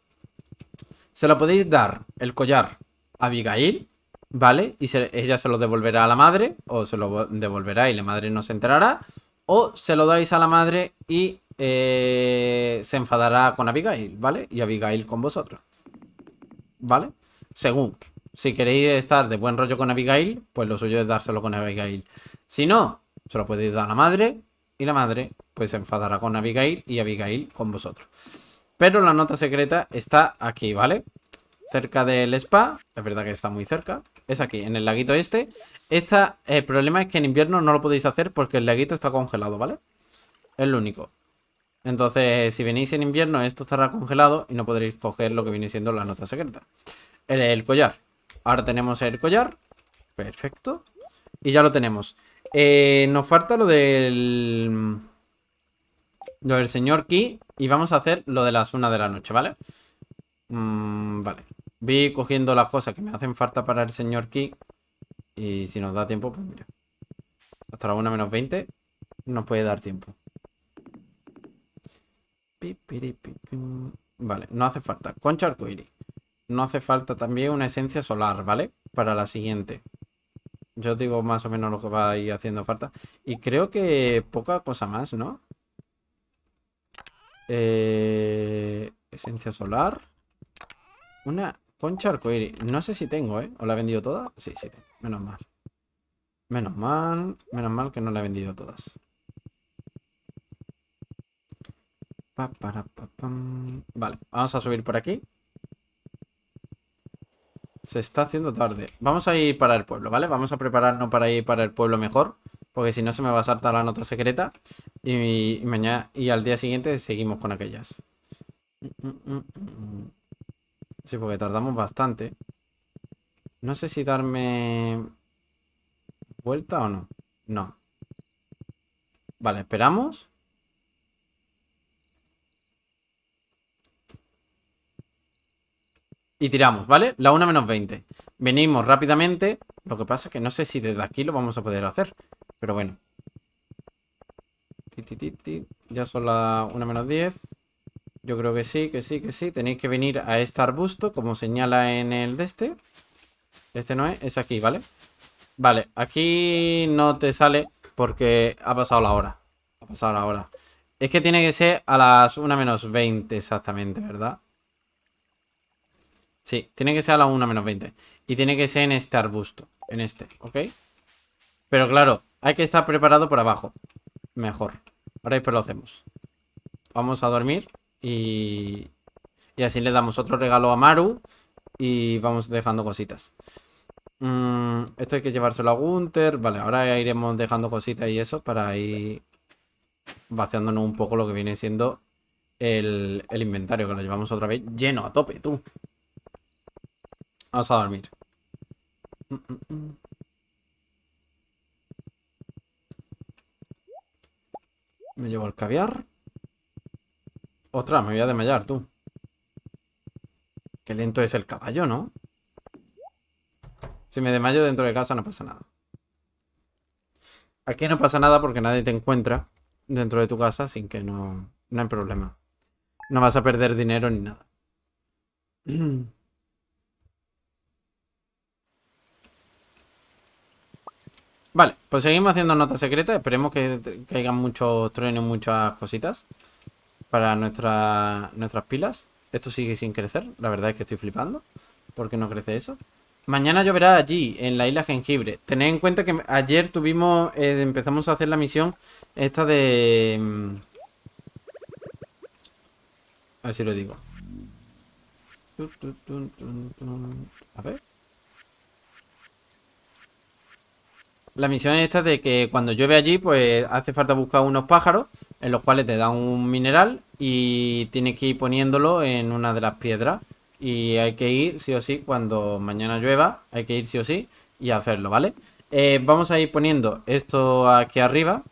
Se lo podéis dar el collar a Abigail, ¿vale? Y se, ella se lo devolverá a la madre, o se lo devolverá y la madre no se enterará, o se lo dais a la madre y eh, se enfadará con Abigail, ¿vale? Y Abigail con vosotros, ¿vale? Según, si queréis estar de buen rollo con Abigail, pues lo suyo es dárselo con Abigail. Si no, se lo podéis dar a la madre y la madre pues se enfadará con Abigail y Abigail con vosotros. Pero la nota secreta está aquí, ¿vale? Cerca del spa. Es verdad que está muy cerca. Es aquí, en el laguito este. Esta, el problema es que en invierno no lo podéis hacer porque el laguito está congelado, ¿vale? Es lo único. Entonces, si venís en invierno, esto estará congelado y no podréis coger lo que viene siendo la nota secreta. El, el collar. Ahora tenemos el collar. Perfecto. Y ya lo tenemos. Eh, nos falta lo del... Lo del señor Key. Y vamos a hacer lo de las una de la noche, ¿vale? Mm, vale. Voy cogiendo las cosas que me hacen falta para el señor Key. Y si nos da tiempo, pues mira. Hasta la una menos veinte nos puede dar tiempo. Vale, no hace falta. Concha arcoíris. No hace falta también una esencia solar, ¿vale? Para la siguiente. Yo os digo más o menos lo que va a ir haciendo falta. Y creo que poca cosa más, ¿no? Eh, esencia solar. Una concha arcoíris. No sé si tengo, ¿eh? ¿O la he vendido toda? Sí, sí tengo. Menos mal. Menos mal. Menos mal que no la he vendido todas. Pa, para, pa, pam. Vale, vamos a subir por aquí. Se está haciendo tarde. Vamos a ir para el pueblo, ¿vale? Vamos a prepararnos para ir para el pueblo mejor. Porque si no se me va a saltar la nota secreta. Y, y mañana y al día siguiente seguimos con aquellas. Sí, porque tardamos bastante. No sé si darme vuelta o no. No. Vale, esperamos. Y tiramos, ¿vale? La una menos veinte. Venimos rápidamente. Lo que pasa es que no sé si desde aquí lo vamos a poder hacer. Pero bueno. Ya son las una menos diez. Yo creo que sí, que sí, que sí. Tenéis que venir a este arbusto, como señala en el de este. Este no es, es aquí, ¿vale? Vale, aquí no te sale porque ha pasado la hora. Ha pasado la hora. Es que tiene que ser a las una menos veinte exactamente, ¿verdad? Sí, tiene que ser a la una menos veinte. Y tiene que ser en este arbusto. En este, ¿ok? Pero claro, hay que estar preparado por abajo. Mejor. Ahora después lo hacemos. Vamos a dormir. Y... Y así le damos otro regalo a Maru. Y vamos dejando cositas. Mm, esto hay que llevárselo a Gunther. Vale, ahora iremos dejando cositas y eso para ir vaciándonos un poco lo que viene siendo el, el inventario, que lo llevamos otra vez lleno a tope, tú. Vamos a dormir. Mm, mm, mm. Me llevo el caviar. Ostras, me voy a desmayar, tú. Qué lento es el caballo, ¿no? Si me desmayo dentro de casa no pasa nada. Aquí no pasa nada porque nadie te encuentra dentro de tu casa, sin que no, no hay problema. No vas a perder dinero ni nada. Vale, pues seguimos haciendo notas secretas. Esperemos que caigan muchos truenos, muchas cositas para nuestra, nuestras pilas. Esto sigue sin crecer. La verdad es que estoy flipando. ¿Por qué no crece eso? Mañana lloverá allí, en la isla Jengibre. Tened en cuenta que ayer tuvimos... Eh, empezamos a hacer la misión esta de... mm, A ver si lo digo. A ver. La misión esta de que cuando llueve allí, pues hace falta buscar unos pájaros en los cuales te dan un mineral y tienes que ir poniéndolo en una de las piedras. Y hay que ir sí o sí cuando mañana llueva, hay que ir sí o sí y hacerlo, ¿vale? Eh, vamos a ir poniendo esto aquí arriba.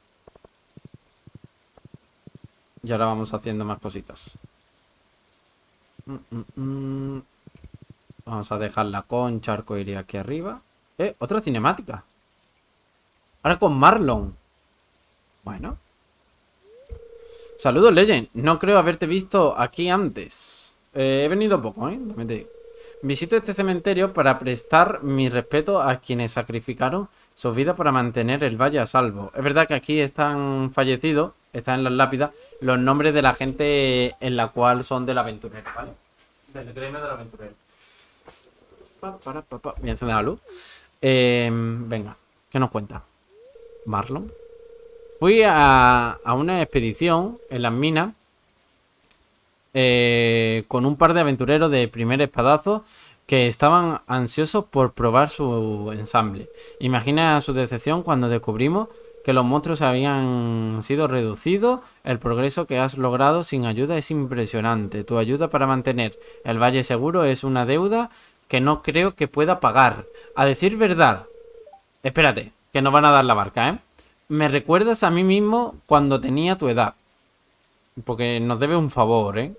Y ahora vamos haciendo más cositas. Mm, mm, mm. Vamos a dejar la concha arcoíris aquí arriba. Eh, otra cinemática. Ahora con Marlon. Bueno. Saludos, Legend. No creo haberte visto aquí antes. Eh, he venido poco, ¿eh? También te digo. Visito este cementerio para prestar mi respeto a quienes sacrificaron sus vidas para mantener el valle a salvo. Es verdad que aquí están fallecidos, están en las lápidas, los nombres de la gente en la cual son del aventurero, ¿vale? Del gremio del aventurero. Pa, para, pa, pa. Voy a encender la luz. Eh, venga, ¿qué nos cuenta Marlon? Fui a, a una expedición en las minas eh, con un par de aventureros de primer espadazo que estaban ansiosos por probar su ensamble. Imagina su decepción cuando descubrimos que los monstruos habían sido reducidos. El progreso que has logrado sin ayuda es impresionante. Tu ayuda para mantener el valle seguro es una deuda que no creo que pueda pagar. A decir verdad, espérate, que nos van a dar la barca, ¿eh? Me recuerdas a mí mismo cuando tenía tu edad. Porque nos debe un favor, ¿eh?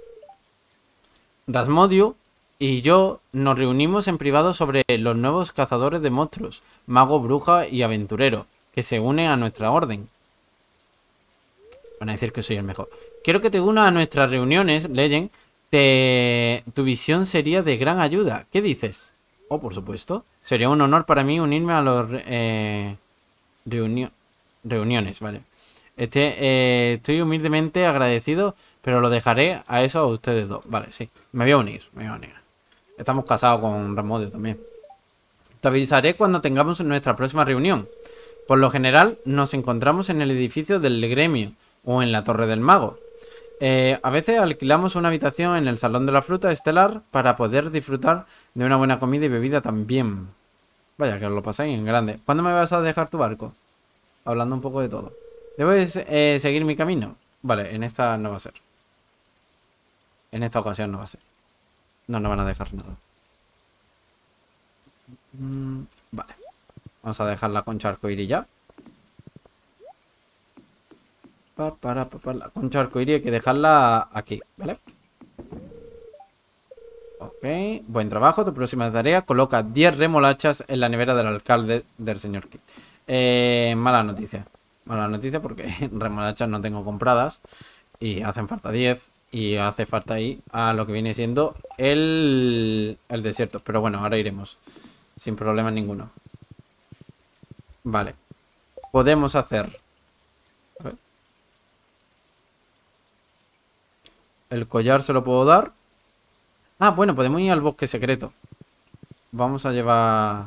Rasmodio y yo nos reunimos en privado sobre los nuevos cazadores de monstruos, mago, bruja y aventurero, que se unen a nuestra orden. Van a decir que soy el mejor. Quiero que te unas a nuestras reuniones, Legend. Te... Tu visión sería de gran ayuda. ¿Qué dices? Oh, por supuesto. Sería un honor para mí unirme a los... Eh... Reunio... Reuniones, vale. Este, eh, estoy humildemente agradecido, pero lo dejaré a eso a ustedes dos. Vale, sí. Me voy a unir, me voy a unir. Estamos casados con Rasmodio también. Te avisaré cuando tengamos nuestra próxima reunión. Por lo general, nos encontramos en el edificio del gremio o en la Torre del Mago. Eh, a veces alquilamos una habitación en el Salón de la Fruta Estelar para poder disfrutar de una buena comida y bebida también. Vaya, que os lo pasáis en grande. ¿Cuándo me vas a dejar tu barco? Hablando un poco de todo. ¿Debo eh, seguir mi camino? Vale, en esta no va a ser. En esta ocasión no va a ser. No nos van a dejar nada. Mm, vale. Vamos a dejar la concha arcoíris ya. Pa, para, pa, pa, la concha arcoíris hay que dejarla aquí, ¿vale? Ok, buen trabajo. Tu próxima tarea: coloca diez remolachas en la nevera del alcalde del señor Kid. Eh, mala noticia. Mala noticia porque remolachas no tengo compradas y hacen falta diez y hace falta ahí a lo que viene siendo el, el desierto. Pero bueno, ahora iremos sin problema ninguno. Vale. Podemos hacer... A ver. El collar se lo puedo dar. Ah, bueno, podemos ir al bosque secreto. Vamos a llevar...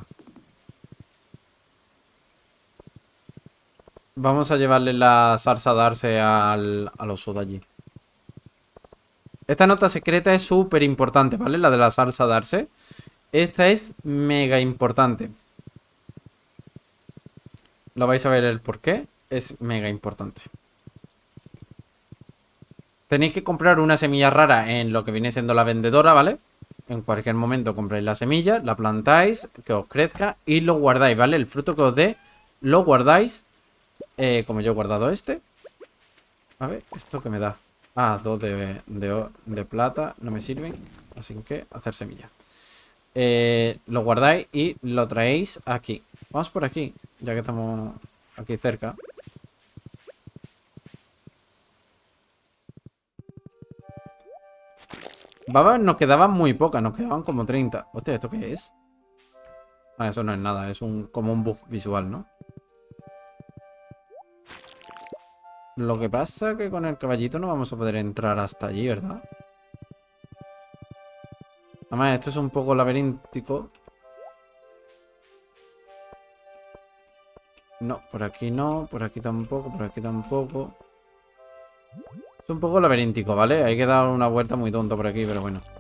Vamos a llevarle la salsa darse al, al oso de allí. Esta nota secreta es súper importante, ¿vale? La de la salsa darse. Esta es mega importante. Lo vais a ver el por qué. Es mega importante. Tenéis que comprar una semilla rara en lo que viene siendo la vendedora, ¿vale? En cualquier momento compráis la semilla, la plantáis, que os crezca y lo guardáis, ¿vale? El fruto que os dé lo guardáis, eh, como yo he guardado este. A ver, ¿esto qué me da? Ah, dos de, de, de plata, no me sirven, así que hacer semilla. Eh, lo guardáis y lo traéis aquí. Vamos por aquí, ya que estamos aquí cerca. Babas nos quedaban muy pocas, nos quedaban como treinta. Hostia, ¿esto qué es? Ah, eso no es nada, es un como un bug visual, ¿no? Lo que pasa es que con el caballito no vamos a poder entrar hasta allí, ¿verdad? Además, esto es un poco laberíntico. No, por aquí no, por aquí tampoco, por aquí tampoco. Es un poco laberíntico, ¿vale? Hay que dar una vuelta muy tonta por aquí, pero bueno.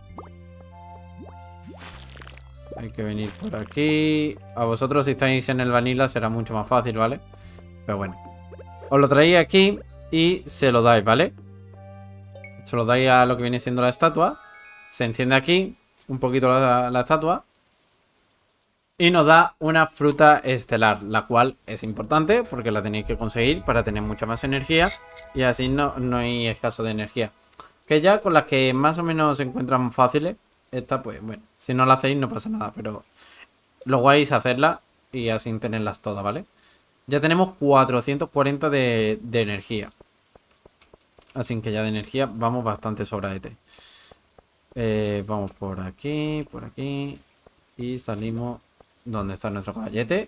Hay que venir por aquí. A vosotros si estáis en el vanilla será mucho más fácil, ¿vale? Pero bueno. Os lo traéis aquí y se lo dais, ¿vale? Se lo dais a lo que viene siendo la estatua. Se enciende aquí un poquito la, la estatua. Y nos da una fruta estelar, la cual es importante porque la tenéis que conseguir para tener mucha más energía. Y así no, no hay escaso de energía. Que ya con las que más o menos se encuentran fáciles, esta pues bueno, si no la hacéis no pasa nada. Pero lo guay es hacerla y así tenerlas todas, ¿vale? Ya tenemos cuatrocientos cuarenta de, de energía. Así que ya de energía vamos bastante sobradete. Eh, vamos por aquí, por aquí. Y salimos donde está nuestro caballete.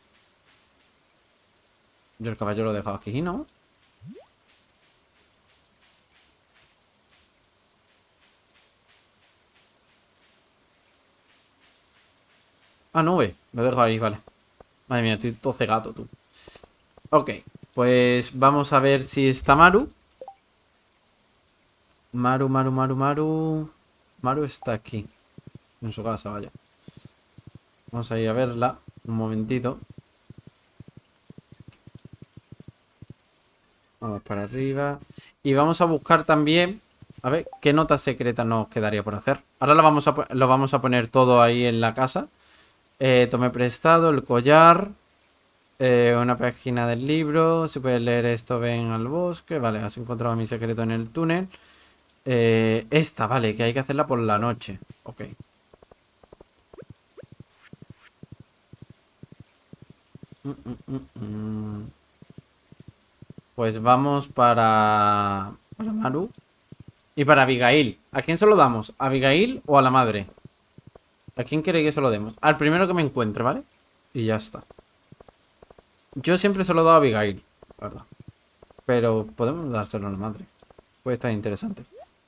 Yo el caballo lo he dejado aquí, ¿no? Ah, no, ve. Lo he dejado ahí, vale. Madre mía, estoy todo cegato, tú. Ok, pues vamos a ver si está Maru. Maru, Maru, Maru, Maru. Maru está aquí. En su casa, vaya. Vamos a ir a verla. Un momentito. Vamos para arriba. Y vamos a buscar también... A ver, ¿qué nota secreta nos quedaría por hacer? Ahora lo vamos a, lo vamos a poner todo ahí en la casa. Eh, tomé prestado el collar. Eh, una página del libro. Si puedes leer esto, ven al bosque. Vale, has encontrado mi secreto en el túnel. Eh, esta, vale, que hay que hacerla por la noche. Ok. Mm, mm, mm, mm. Pues vamos para... Para Maru. Y para Abigail. ¿A quién se lo damos? ¿A Abigail o a la madre? ¿A quién quiere que se lo demos? Al primero que me encuentre, ¿vale? Y ya está. Yo siempre se lo he dado a Abigail, ¿verdad? Pero podemos dárselo a la madre. Puede estar interesante.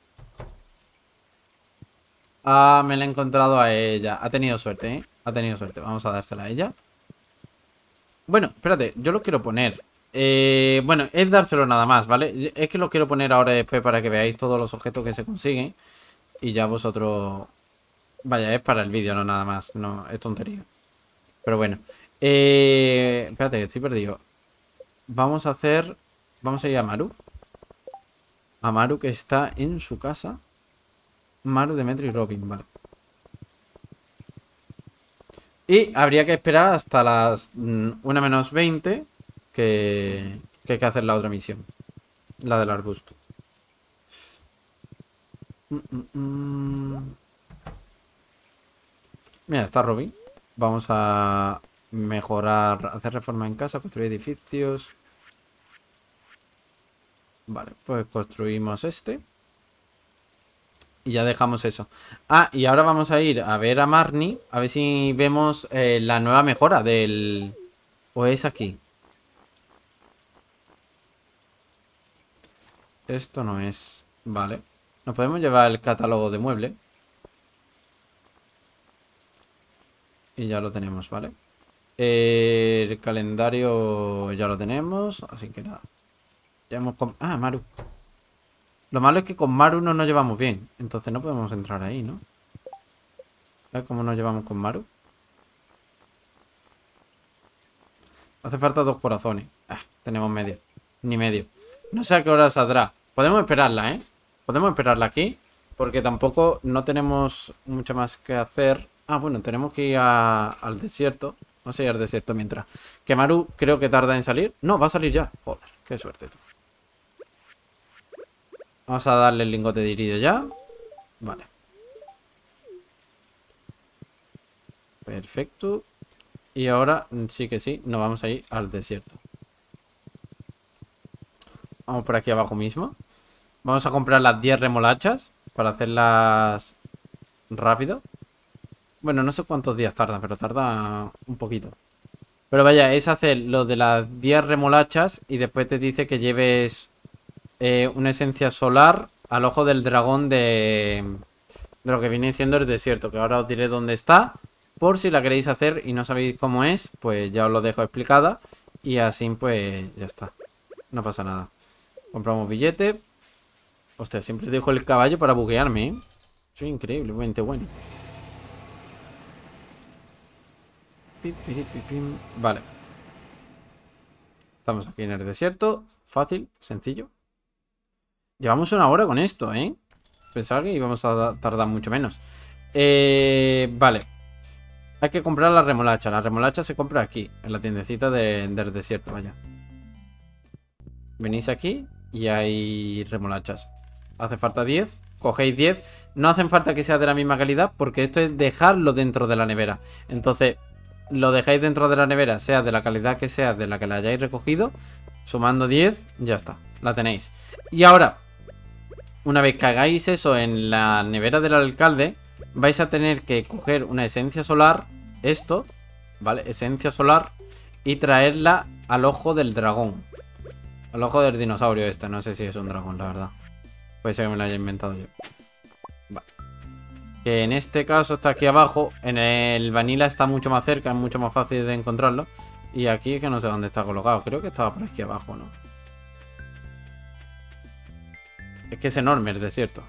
Ah, me la he encontrado a ella. Ha tenido suerte, ¿eh? Ha tenido suerte. Vamos a dársela a ella. Bueno, espérate. Yo lo quiero poner. Eh, bueno, es dárselo nada más, ¿vale? Es que lo quiero poner ahora después para que veáis todos los objetos que se consiguen. Y ya vosotros... Vaya, es para el vídeo, no nada más. No, es tontería. Pero bueno. Eh, espérate, estoy perdido. Vamos a hacer... Vamos a ir a Maru. A Maru que está en su casa. Maru, Demetri y Robin, vale. Y habría que esperar hasta las una menos veinte que, que hay que hacer la otra misión. La del arbusto. Mm, mm, mm. Mira, está Robin. Vamos a mejorar, hacer reforma en casa, construir edificios. Vale, pues construimos este. Y ya dejamos eso. Ah, y ahora vamos a ir a ver a Marnie. A ver si vemos eh, la nueva mejora del... ¿O es aquí? Esto no es... Vale. Nos podemos llevar el catálogo de mueble. Y ya lo tenemos, ¿vale? Eh, el calendario ya lo tenemos. Así que nada. Ya hemos... Ah, Maru. Lo malo es que con Maru no nos llevamos bien. Entonces no podemos entrar ahí, ¿no? A ver cómo nos llevamos con Maru. Hace falta dos corazones. Ah, tenemos medio. Ni medio. No sé a qué hora saldrá. Podemos esperarla, ¿eh? Podemos esperarla aquí. Porque tampoco no tenemos mucho más que hacer. Ah, bueno, tenemos que ir a, al desierto. Vamos a ir al desierto mientras. Que Maru creo que tarda en salir. No, va a salir ya. Joder, qué suerte tú. Vamos a darle el lingote de iridio ya. Vale. Perfecto. Y ahora sí que sí, nos vamos a ir al desierto. Vamos por aquí abajo mismo. Vamos a comprar las diez remolachas para hacerlas rápido. Bueno, no sé cuántos días tarda, pero tarda un poquito. Pero vaya, es hacer lo de las diez remolachas y después te dice que lleves eh, una esencia solar al ojo del dragón de, de lo que viene siendo el desierto, que ahora os diré dónde está. Por si la queréis hacer y no sabéis cómo es, pues ya os lo dejo explicada. Y así pues ya está. No pasa nada. Compramos billete. Hostia, siempre dejo el caballo para buguearme, ¿eh? Soy increíblemente bueno. Vale. Estamos aquí en el desierto. Fácil, sencillo. Llevamos una hora con esto, ¿eh? Pensaba que íbamos a tardar mucho menos. Eh, vale. Hay que comprar la remolacha. La remolacha se compra aquí, en la tiendecita de, del desierto, vaya. Venís aquí y hay remolachas. Hace falta diez. Cogéis diez. No hacen falta que sea de la misma calidad porque esto es dejarlo dentro de la nevera. Entonces, lo dejáis dentro de la nevera, sea de la calidad que sea de la que la hayáis recogido. Sumando diez, ya está. La tenéis. Y ahora, una vez que hagáis eso en la nevera del alcalde, vais a tener que coger una esencia solar. Esto, ¿vale? Esencia solar. Y traerla al ojo del dragón. Al ojo del dinosaurio este. No sé si es un dragón, la verdad. Puede ser que me lo haya inventado yo. Vale. Que en este caso está aquí abajo. En el vanilla está mucho más cerca. Es mucho más fácil de encontrarlo. Y aquí es que no sé dónde está colocado. Creo que estaba por aquí abajo, ¿no? Es que es enorme el desierto.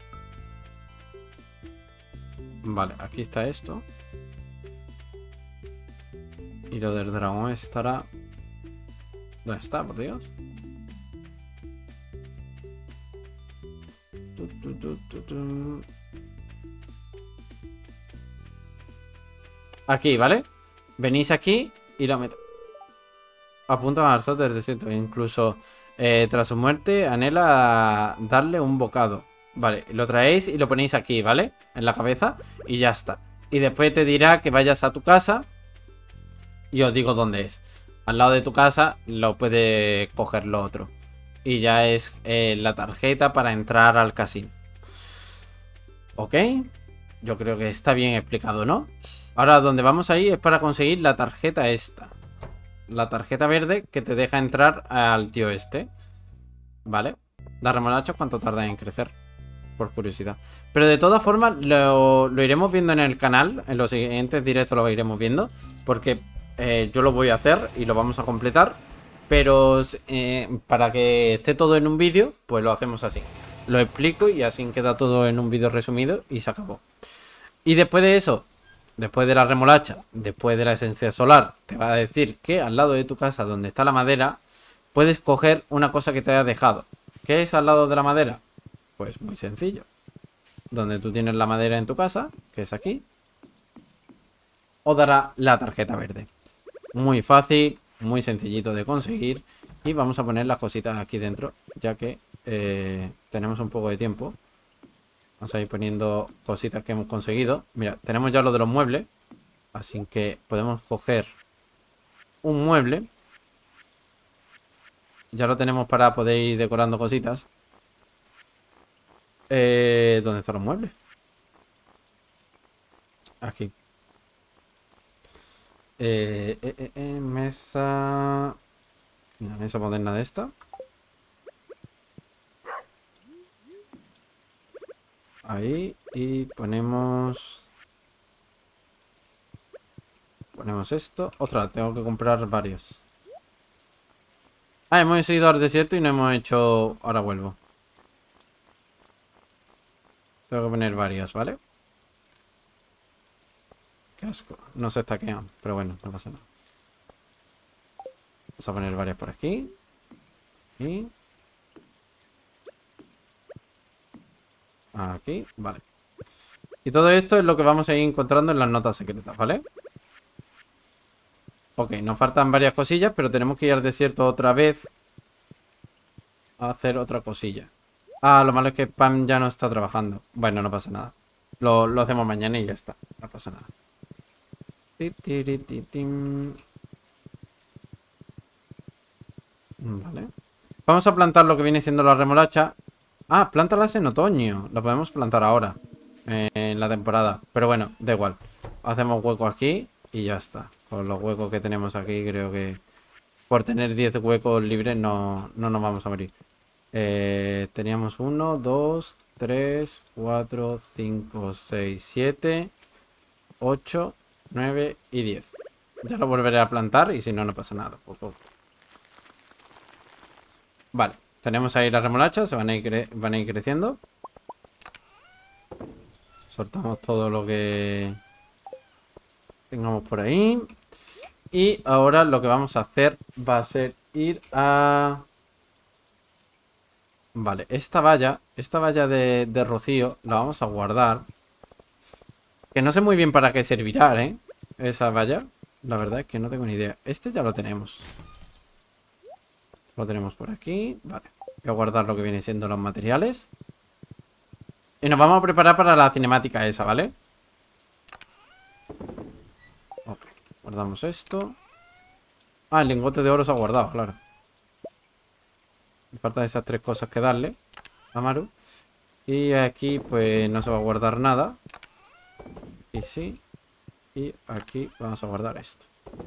Vale, aquí está esto. Y lo del dragón estará... ¿Dónde está, por Dios? Tu, tu, tu, tu, tu. Aquí, ¿vale? Venís aquí y lo meto. Apunta al sol del desierto. Incluso eh, tras su muerte anhela darle un bocado. Vale, lo traéis y lo ponéis aquí, ¿vale? En la cabeza y ya está. Y después te dirá que vayas a tu casa. Y os digo dónde es. Al lado de tu casa lo puede coger lo otro. Y ya es eh, la tarjeta para entrar al casino. ¿Ok? Yo creo que está bien explicado, ¿no? Ahora donde vamos a ir es para conseguir la tarjeta esta. La tarjeta verde que te deja entrar al tío este. ¿Vale? Las remolachas, ¿cuánto tardan en crecer? Por curiosidad. Pero de todas formas lo, lo iremos viendo en el canal. En los siguientes directos lo iremos viendo. Porque eh, yo lo voy a hacer y lo vamos a completar. Pero eh, para que esté todo en un vídeo, pues lo hacemos así. Lo explico y así queda todo en un vídeo resumido y se acabó. Y después de eso, después de la remolacha, después de la esencia solar, te va a decir que al lado de tu casa, donde está la madera, puedes coger una cosa que te haya dejado. ¿Qué es al lado de la madera? Pues muy sencillo. Donde tú tienes la madera en tu casa, que es aquí, os dará la tarjeta verde. Muy fácil, muy sencillito de conseguir. Y vamos a poner las cositas aquí dentro, ya que eh, tenemos un poco de tiempo. Vamos a ir poniendo cositas que hemos conseguido. Mira, tenemos ya lo de los muebles. Así que podemos coger un mueble. Ya lo tenemos para poder ir decorando cositas. Eh, ¿Dónde están los muebles? Aquí. Eh, eh, eh, eh, mesa... Una mesa moderna de esta. Ahí. Y ponemos... Ponemos esto. Otra, tengo que comprar varios. Ah, hemos ido al desierto y no hemos hecho... Ahora vuelvo. Tengo que poner varias, ¿vale? Qué asco. No se estaquean, pero bueno, no pasa nada. Vamos a poner varias por aquí. Y... Aquí, vale. Y todo esto es lo que vamos a ir encontrando en las notas secretas, ¿vale? Ok, nos faltan varias cosillas, pero tenemos que ir al desierto otra vez a hacer otra cosilla. Ah, lo malo es que Pam ya no está trabajando. Bueno, no pasa nada. Lo, lo hacemos mañana y ya está. No pasa nada. Vale. Vamos a plantar lo que viene siendo la remolacha. Ah, plántalas en otoño. La podemos plantar ahora. Eh, en la temporada. Pero bueno, da igual. Hacemos hueco aquí y ya está. Con los huecos que tenemos aquí creo que por tener diez huecos libres no, no nos vamos a morir. Eh, teníamos uno, dos, tres, cuatro, cinco, seis, siete, ocho, nueve y diez. Ya lo volveré a plantar y si no, no pasa nada. Poco. Vale, tenemos ahí las remolachas, se van a ir, cre van a ir creciendo. Soltamos todo lo que tengamos por ahí. Y ahora lo que vamos a hacer va a ser ir a... Vale, esta valla, esta valla de, de rocío la vamos a guardar. Que no sé muy bien para qué servirá, ¿eh? Esa valla. La verdad es que no tengo ni idea. Este ya lo tenemos. Lo tenemos por aquí. Vale. Voy a guardar lo que viene siendo los materiales. Y nos vamos a preparar para la cinemática esa, ¿vale? Ok. Guardamos esto. Ah, el lingote de oro se ha guardado, claro. Me faltan esas tres cosas que darle a Maru. Y aquí pues no se va a guardar nada. Y sí. Y aquí vamos a guardar esto.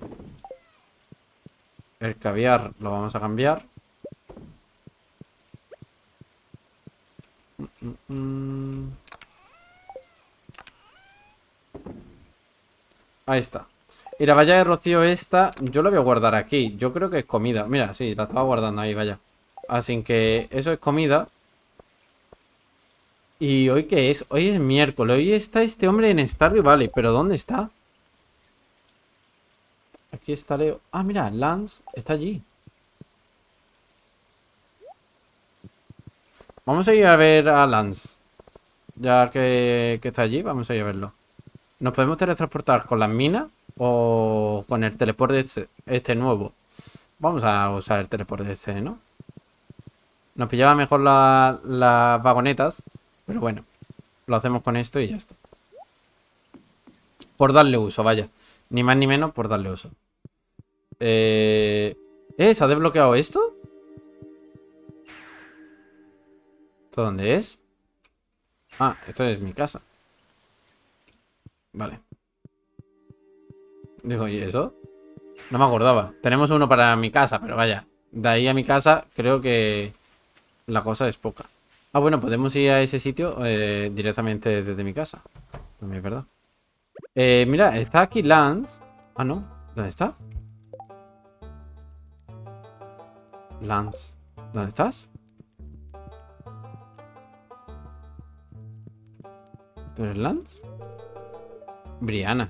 El caviar lo vamos a cambiar. Mm, mm, mm. Ahí está. Y la valla de rocío esta, yo la voy a guardar aquí. Yo creo que es comida. Mira, sí, la estaba guardando ahí, vaya. Así que eso es comida. ¿Y hoy qué es? Hoy es miércoles. Hoy está este hombre en Stardew Valley. ¿Pero dónde está? Aquí está Leo. Ah, mira, Lance está allí. Vamos a ir a ver a Lance. Ya que, que está allí, vamos a ir a verlo. ¿Nos podemos teletransportar con las minas o con el teleporte este, este nuevo? Vamos a usar el teleporte este, ¿no? Nos pillaba mejor la, las vagonetas, pero bueno, lo hacemos con esto y ya está. Por darle uso, vaya. Ni más ni menos por darle uso. Eh... ¿Eh? ¿Se ha desbloqueado esto? ¿Esto dónde es? Ah, esto es mi casa. Vale. Digo, ¿y eso? No me acordaba. Tenemos uno para mi casa, pero vaya. De ahí a mi casa creo que la cosa es poca. Ah, bueno, podemos ir a ese sitio eh, directamente desde mi casa. También es verdad. Eh, mira, está aquí Lance. Ah, no. ¿Dónde está? Lance. ¿Dónde estás? ¿Tú eres Lance? Brianna.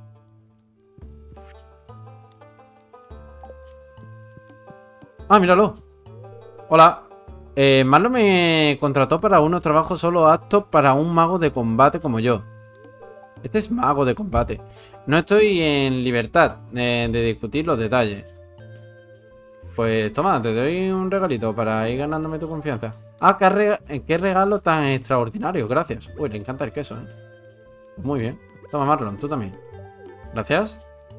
Ah, míralo. Hola. Eh, Marlo me contrató para unos trabajos solo aptos para un mago de combate como yo. Este es mago de combate. No estoy en libertad eh, de discutir los detalles. Pues toma, te doy un regalito para ir ganándome tu confianza. Ah, qué, rega qué regalo tan extraordinario, gracias. Uy, le encanta el queso, ¿eh? Muy bien. Toma, Marlon, tú también. Gracias.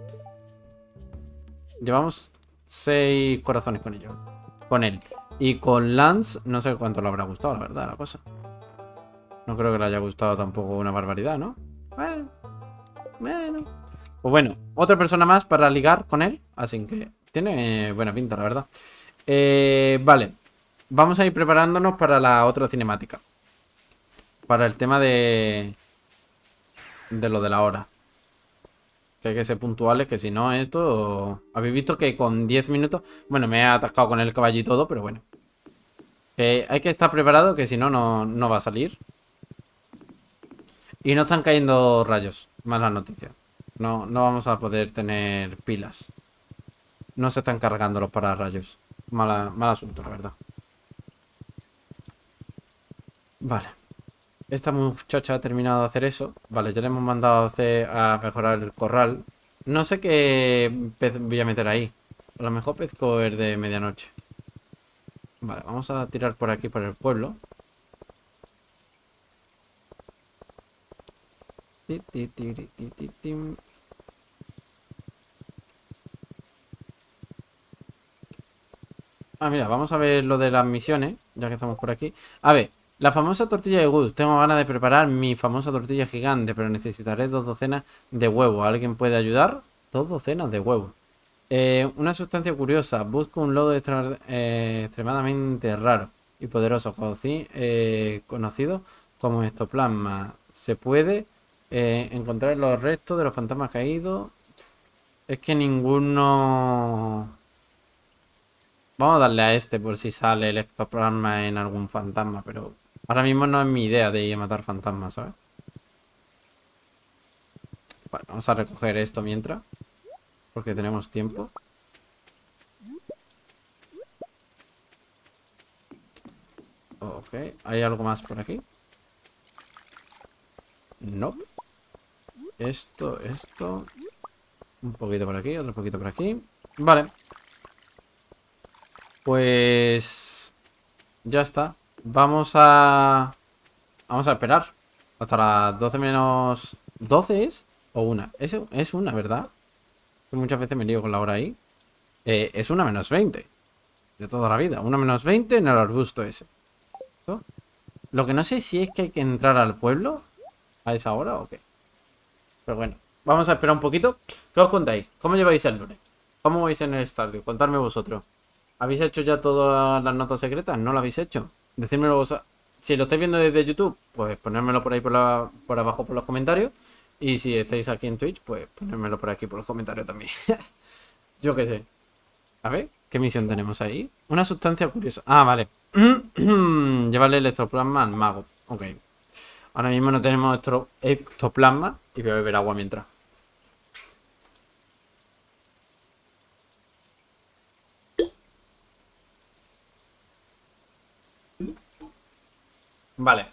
Llevamos seis corazones con ello. Con él. Y con Lance, no sé cuánto le habrá gustado, la verdad, la cosa. No creo que le haya gustado tampoco una barbaridad, ¿no? Bueno. Bueno. Pues bueno, otra persona más para ligar con él. Así que tiene buena pinta, la verdad. Eh, vale. Vamos a ir preparándonos para la otra cinemática. Para el tema de... De lo de la hora. Que hay que ser puntuales, que si no esto... Habéis visto que con diez minutos... Bueno, me he atascado con el caballo y todo, pero bueno. Que hay que estar preparado, que si no, no, no va a salir. Y no están cayendo rayos. Mala noticia. No, no vamos a poder tener pilas. No se están cargando los pararrayos. Mala, mal asunto, la verdad. Vale. esta muchacha ha terminado de hacer eso. Vale, ya le hemos mandado a, hacer, a mejorar el corral. No sé qué pez voy a meter ahí. A lo mejor pez cover de medianoche. Vale, vamos a tirar por aquí, por el pueblo. Ti, ti, ti, ti, ti, ti, tim. Ah, mira, vamos a ver lo de las misiones, ya que estamos por aquí. A ver, la famosa tortilla de Gus. Tengo ganas de preparar mi famosa tortilla gigante, pero necesitaré dos docenas de huevos. ¿Alguien puede ayudar? Dos docenas de huevos. Eh, una sustancia curiosa. Busco un lodo extra- eh, extremadamente raro y poderoso, conocí- eh, conocido como ectoplasma. Se puede eh, encontrar los restos de los fantasmas caídos. Es que ninguno... Vamos a darle a este por si sale el ectoplasma en algún fantasma, pero ahora mismo no es mi idea de ir a matar fantasmas, ¿sabes? Bueno, vamos a recoger esto mientras, porque tenemos tiempo. Ok, ¿hay algo más por aquí? No. Esto, esto. Un poquito por aquí, otro poquito por aquí. Vale. Pues... ya está. Vamos a... Vamos a esperar. Hasta las doce menos... ¿doce es? ¿O una? Es, es una, ¿verdad? Que muchas veces me lío con la hora ahí. Eh, es una menos veinte. De toda la vida. Una menos veinte en el arbusto ese. ¿No? Lo que no sé si es que hay que entrar al pueblo a esa hora o qué. Pero bueno. Vamos a esperar un poquito. ¿Qué os contáis? ¿Cómo lleváis el lunes? ¿Cómo vais en el Stardew? Contadme vosotros. ¿Habéis hecho ya todas las notas secretas? ¿No lo habéis hecho? Decídmelo vosotros. Si lo estáis viendo desde YouTube, pues ponérmelo por ahí por, la, por abajo por los comentarios. Y si estáis aquí en Twitch, pues ponérmelo por aquí por los comentarios también. Yo qué sé. A ver, ¿qué misión tenemos ahí? Una sustancia curiosa. Ah, vale. Llevarle el ectoplasma al mago. Ok. Ahora mismo no tenemos nuestro ectoplasma. Y voy a beber agua mientras. Vale.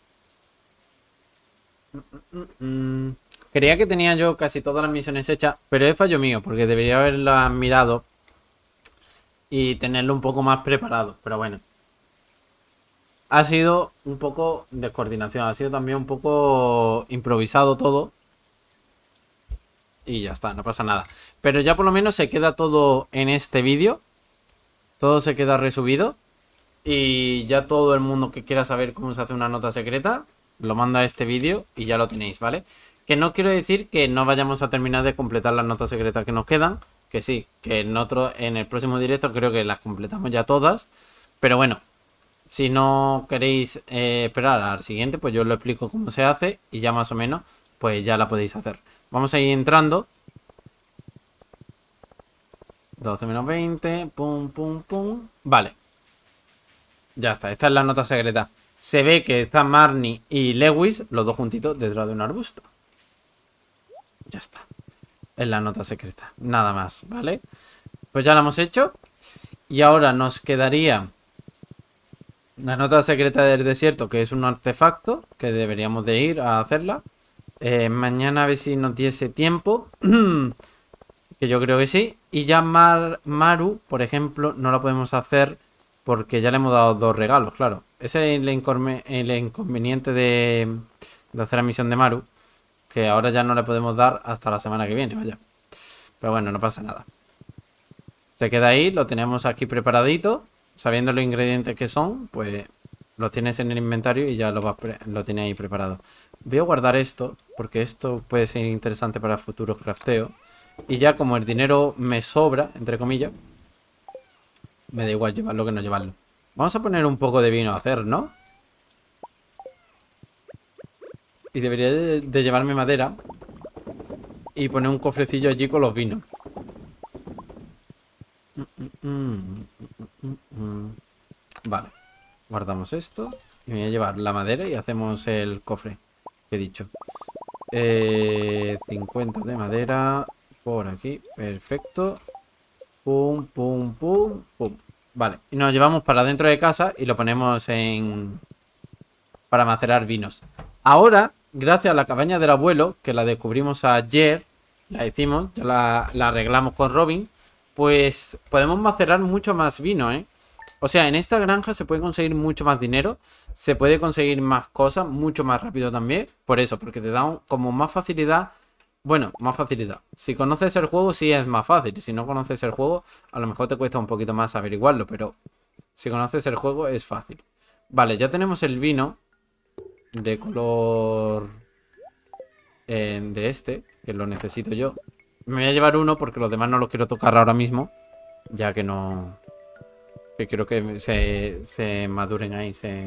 Mm, Creía que tenía yo casi todas las misiones hechas, pero es fallo mío, porque debería haberlas mirado y tenerlo un poco más preparado. Pero bueno. Ha sido un poco de coordinación, ha sido también un poco improvisado todo. Y ya está, no pasa nada. Pero ya por lo menos se queda todo en este vídeo. Todo se queda resubido. Y ya todo el mundo que quiera saber cómo se hace una nota secreta, lo manda a este vídeo y ya lo tenéis, ¿vale? Que no quiero decir que no vayamos a terminar de completar las notas secretas que nos quedan. Que sí, que en otro, en el próximo directo creo que las completamos ya todas. Pero bueno, si no queréis eh, esperar al siguiente, pues yo os lo explico cómo se hace y ya más o menos, pues ya la podéis hacer. Vamos a ir entrando. doce menos veinte, pum, pum, pum. Vale. Ya está, esta es la nota secreta. Se ve que están Marnie y Lewis, los dos juntitos, detrás de un arbusto. Ya está. Es la nota secreta, nada más, ¿vale? Pues ya la hemos hecho. Y ahora nos quedaría la nota secreta del desierto, que es un artefacto, que deberíamos de ir a hacerla. Eh, mañana a ver si nos diese tiempo. Que yo creo que sí. Y ya Mar Maru, por ejemplo, no la podemos hacer porque ya le hemos dado dos regalos, claro. Ese es el, inconve el inconveniente de, de hacer la misión de Maru. Que ahora ya no le podemos dar hasta la semana que viene, vaya. Pero bueno, no pasa nada. Se queda ahí, lo tenemos aquí preparadito. Sabiendo los ingredientes que son, pues los tienes en el inventario y ya lo, vas lo tienes ahí preparado. Voy a guardar esto, porque esto puede ser interesante para futuros crafteos. Y ya como el dinero me sobra, entre comillas, me da igual llevarlo que no llevarlo. Vamos a poner un poco de vino a hacer, ¿no? Y debería de, de llevarme madera y poner un cofrecillo allí con los vinos. Vale. Guardamos esto. Y me voy a llevar la madera y hacemos el cofre que he dicho. Eh, cincuenta de madera. Por aquí. Perfecto. Pum, pum, pum, pum. Vale. Y nos llevamos para dentro de casa y lo ponemos en... para macerar vinos. Ahora, gracias a la cabaña del abuelo, que la descubrimos ayer, la hicimos, ya la, la arreglamos con Robin, pues podemos macerar mucho más vino, ¿eh? O sea, en esta granja se puede conseguir mucho más dinero, se puede conseguir más cosas, mucho más rápido también, por eso, porque te da un- como más facilidad. Bueno, más facilidad. Si conoces el juego, sí es más fácil. Si no conoces el juego, a lo mejor te cuesta un poquito más averiguarlo, pero si conoces el juego es fácil. Vale, ya tenemos el vino de color eh, de este, que lo necesito yo. Me voy a llevar uno porque los demás no los quiero tocar ahora mismo, ya que no... Que quiero que se, se maduren ahí, se...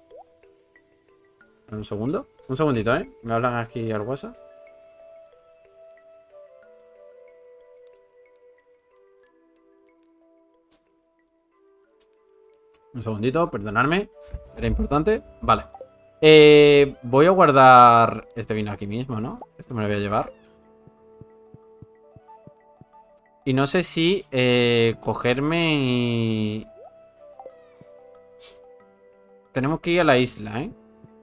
Un segundo. Un segundito, ¿eh? Me hablan aquí al WhatsApp. Un segundito, perdonadme. Era importante. Vale. Eh, voy a guardar este vino aquí mismo, ¿no? Esto me lo voy a llevar. Y no sé si eh, cogerme y... Tenemos que ir a la isla, ¿eh?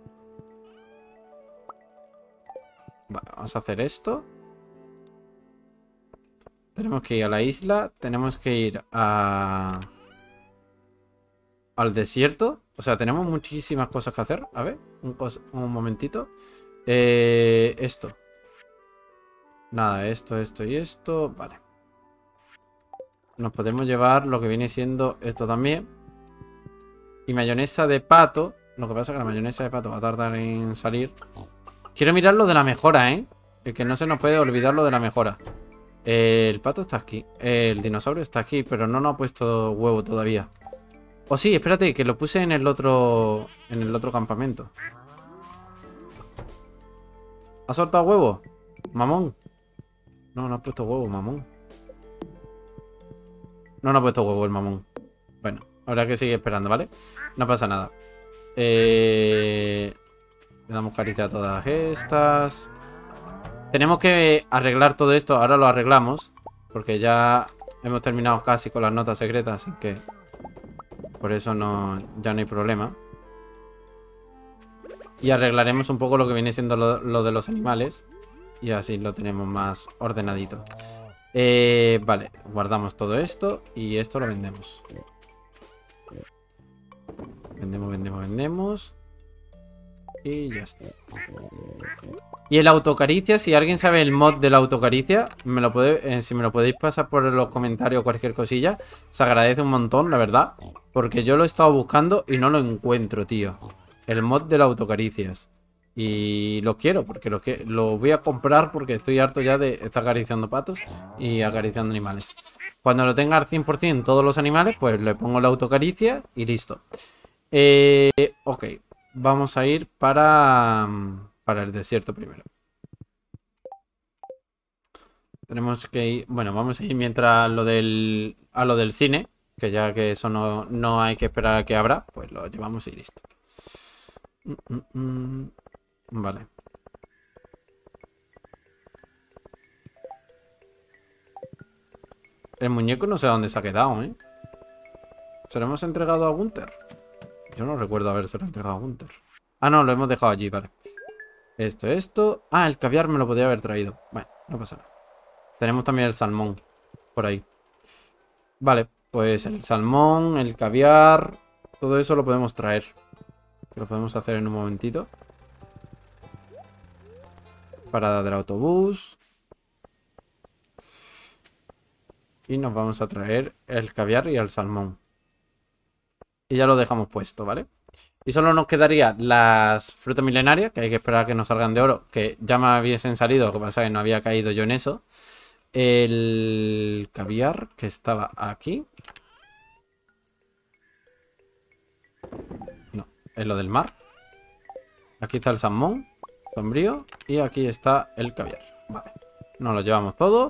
Vale, vamos a hacer esto. Tenemos que ir a la isla. Tenemos que ir a... al desierto. O sea, tenemos muchísimas cosas que hacer. A ver, un, un momentito. Eh, esto. Nada, esto, esto y esto. Vale. Nos podemos llevar lo que viene siendo esto también. Y mayonesa de pato. Lo que pasa es que la mayonesa de pato va a tardar en salir. Quiero mirar lo de la mejora, ¿eh? Es que no se nos puede olvidar lo de la mejora. Eh, el pato está aquí. Eh, el dinosaurio está aquí, pero no nos ha puesto huevo todavía. O sí, espérate, que lo puse en el otro... En el otro campamento. ¿Ha soltado huevo? Mamón. No, no ha puesto huevo, mamón. No, no ha puesto huevo el mamón. Bueno, habrá que seguir esperando, ¿vale? No pasa nada. Eh... Le damos caricia a todas estas. Tenemos que arreglar todo esto. Ahora lo arreglamos. Porque ya hemos terminado casi con las notas secretas. Así que por eso no, ya no hay problema. Y arreglaremos un poco lo que viene siendo lo, lo de los animales. Y así lo tenemos más ordenadito. Eh, vale, guardamos todo esto. Y esto lo vendemos. Vendemos, vendemos, vendemos. Y ya está. Y el autocaricia, si alguien sabe el mod de la autocaricia, me lo puede, eh, si me lo podéis pasar por los comentarios o cualquier cosilla, se agradece un montón, la verdad. Porque yo lo he estado buscando y no lo encuentro, tío. El mod de la autocaricias. Y lo quiero, porque lo, que, lo voy a comprar porque estoy harto ya de estar acariciando patos y acariciando animales. Cuando lo tenga al cien por cien todos los animales, pues le pongo la autocaricia y listo. Eh, ok. Vamos a ir para, para el desierto primero. Tenemos que ir... Bueno, vamos a ir mientras lo del, a lo del cine. Que ya que eso no, no hay que esperar a que abra. Pues lo llevamos y listo. Mm, mm, mm. Vale. El muñeco no sé dónde se ha quedado, ¿eh? ¿Se lo hemos entregado a Gunther? Yo no recuerdo habérselo entregado a Gunther. Ah, no, lo hemos dejado allí, vale. Esto, esto... Ah, el caviar me lo podría haber traído. Bueno, no pasa nada. Tenemos también el salmón por ahí. Vale, pues el salmón, el caviar... Todo eso lo podemos traer. Lo podemos hacer en un momentito. Parada del autobús. Y nos vamos a traer el caviar y el salmón. Y ya lo dejamos puesto, ¿vale? Y solo nos quedaría las frutas milenarias, que hay que esperar a que nos salgan de oro, que ya me hubiesen salido, lo que pasa es que no había caído yo en eso. El caviar, que estaba aquí. No, es lo del mar. Aquí está el salmón sombrío y aquí está el caviar. Vale, nos lo llevamos todo.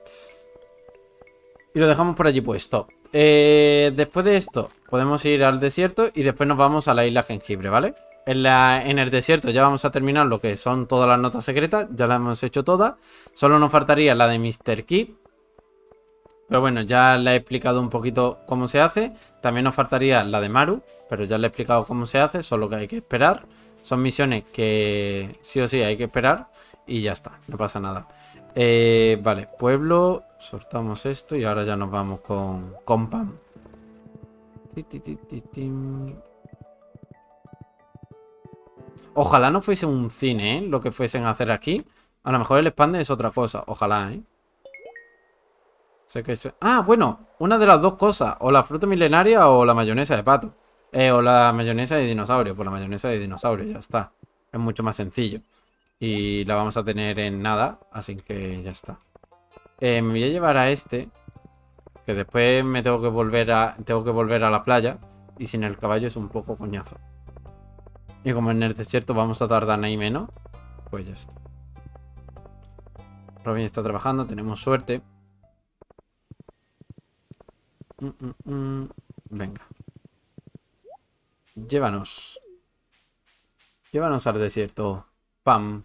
Y lo dejamos por allí puesto. Eh, después de esto podemos ir al desierto y después nos vamos a la isla jengibre, ¿vale? En, la, en el desierto ya vamos a terminar lo que son todas las notas secretas. Ya las hemos hecho todas. Solo nos faltaría la de míster Key. Pero bueno, ya le he explicado un poquito cómo se hace. También nos faltaría la de Maru, pero ya le he explicado cómo se hace. Solo que hay que esperar. Son misiones que sí o sí hay que esperar y ya está, no pasa nada. Eh, vale, pueblo, soltamos esto y ahora ya nos vamos con, con Pam. Ojalá no fuese un cine, ¿eh? Lo que fuesen a hacer aquí. A lo mejor el expande es otra cosa, ojalá, ¿eh? Sé que es... Ah, bueno, una de las dos cosas, o la fruta milenaria o la mayonesa de pato. Eh, o la mayonesa de dinosaurio, pues la mayonesa de dinosaurio, ya está. Es mucho más sencillo. Y la vamos a tener en nada, así que ya está. Eh, me voy a llevar a este, que después me tengo que volver a tengo que volver a la playa y sin el caballo es un poco coñazo. Y como en el desierto vamos a tardar ahí menos, pues ya está. Robin está trabajando, tenemos suerte. Mm, mm, mm. Venga. Llévanos. Llévanos al desierto. Pam.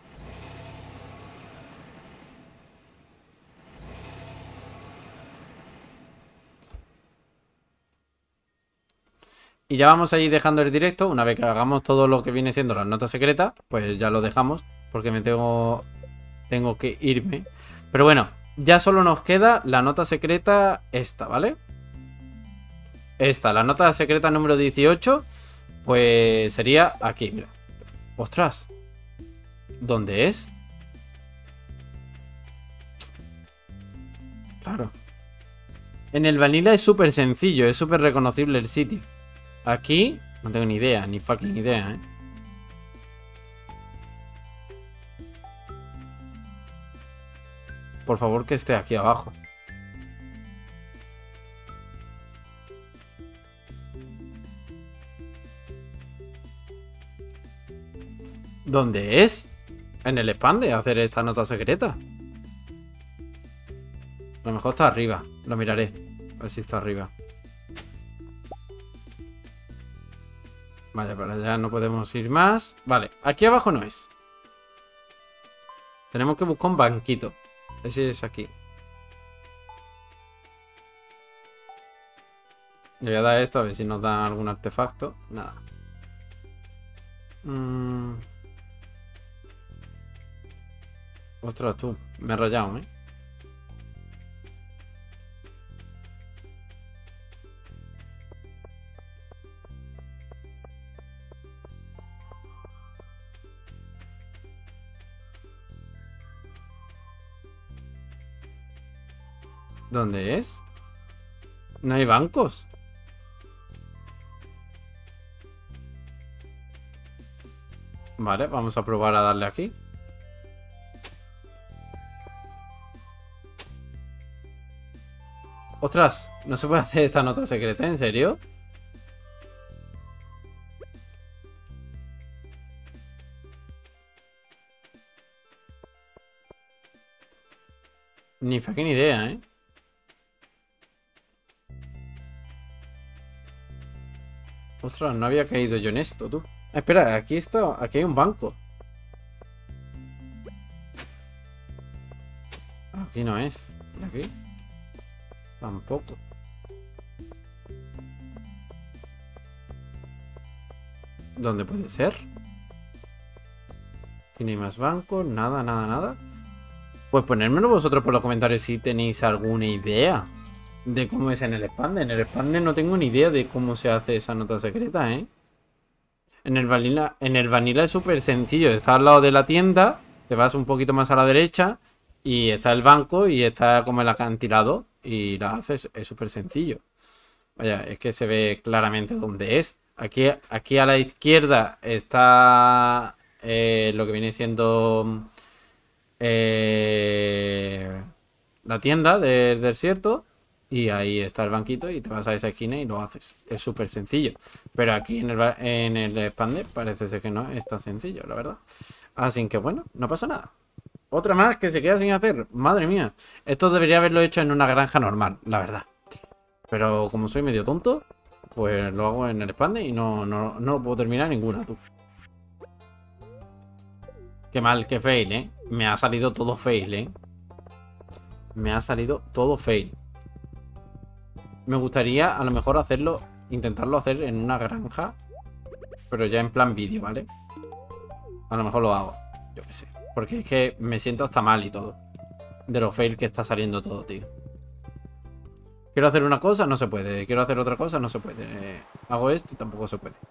Y ya vamos a ir dejando el directo. Una vez que hagamos todo lo que viene siendo las notas secretas, pues ya lo dejamos. Porque me tengo, tengo que irme. Pero bueno, ya solo nos queda la nota secreta esta, ¿vale? Esta, la nota secreta número dieciocho. Pues sería aquí, mira. ¡Ostras! ¿Dónde es? Claro. En el Vanilla es súper sencillo, es súper reconocible el sitio. Aquí no tengo ni idea, ni fucking idea, ¿eh? Por favor que esté aquí abajo. ¿Dónde es? En el expande hacer esta nota secreta. A lo mejor está arriba. Lo miraré. A ver si está arriba. Vale, para allá no podemos ir más. Vale, aquí abajo no es. Tenemos que buscar un banquito. Ese es aquí. Le voy a dar esto a ver si nos da algún artefacto. Nada. Mm. Ostras, tú. Me he rayado, ¿eh? ¿Dónde es? No hay bancos. Vale, vamos a probar a darle aquí. ¡Ostras! ¿No se puede hacer esta nota secreta? ¿En serio? Ni fucking idea, ¿eh? Ostras, no había caído yo en esto, tú. Ah, espera, aquí está, aquí hay un banco. Aquí no es. ¿Y aquí? Tampoco. ¿Dónde puede ser? Aquí no hay más bancos, nada, nada, nada. Pues ponérmelo vosotros por los comentarios si tenéis alguna idea de cómo es en el expande. En el expande no tengo ni idea de cómo se hace esa nota secreta, ¿eh? En el vanilla, en el vanilla es súper sencillo. Está al lado de la tienda, te vas un poquito más a la derecha y está el banco y está como el acantilado y la haces. Es súper sencillo. Vaya, es que se ve claramente dónde es. Aquí, aquí a la izquierda está eh, lo que viene siendo eh, la tienda del desierto. Y ahí está el banquito y te vas a esa esquina y lo haces. Es súper sencillo. Pero aquí en el, en el expande parece ser que no es tan sencillo, la verdad. Así que bueno, no pasa nada. Otra más que se queda sin hacer. Madre mía. Esto debería haberlo hecho en una granja normal, la verdad. Pero como soy medio tonto, pues lo hago en el expande y no, no, no lo puedo terminar ninguna, tú. Qué mal, qué fail, ¿eh? Me ha salido todo fail, ¿eh? Me ha salido todo fail. Me gustaría a lo mejor hacerlo, intentarlo hacer en una granja. pero ya en plan vídeo, ¿vale? A lo mejor lo hago, yo qué sé. Porque es que me siento hasta mal y todo. De lo fail que está saliendo todo, tío. Quiero hacer una cosa, no se puede. Quiero hacer otra cosa, no se puede. Eh, hago esto y tampoco se puede.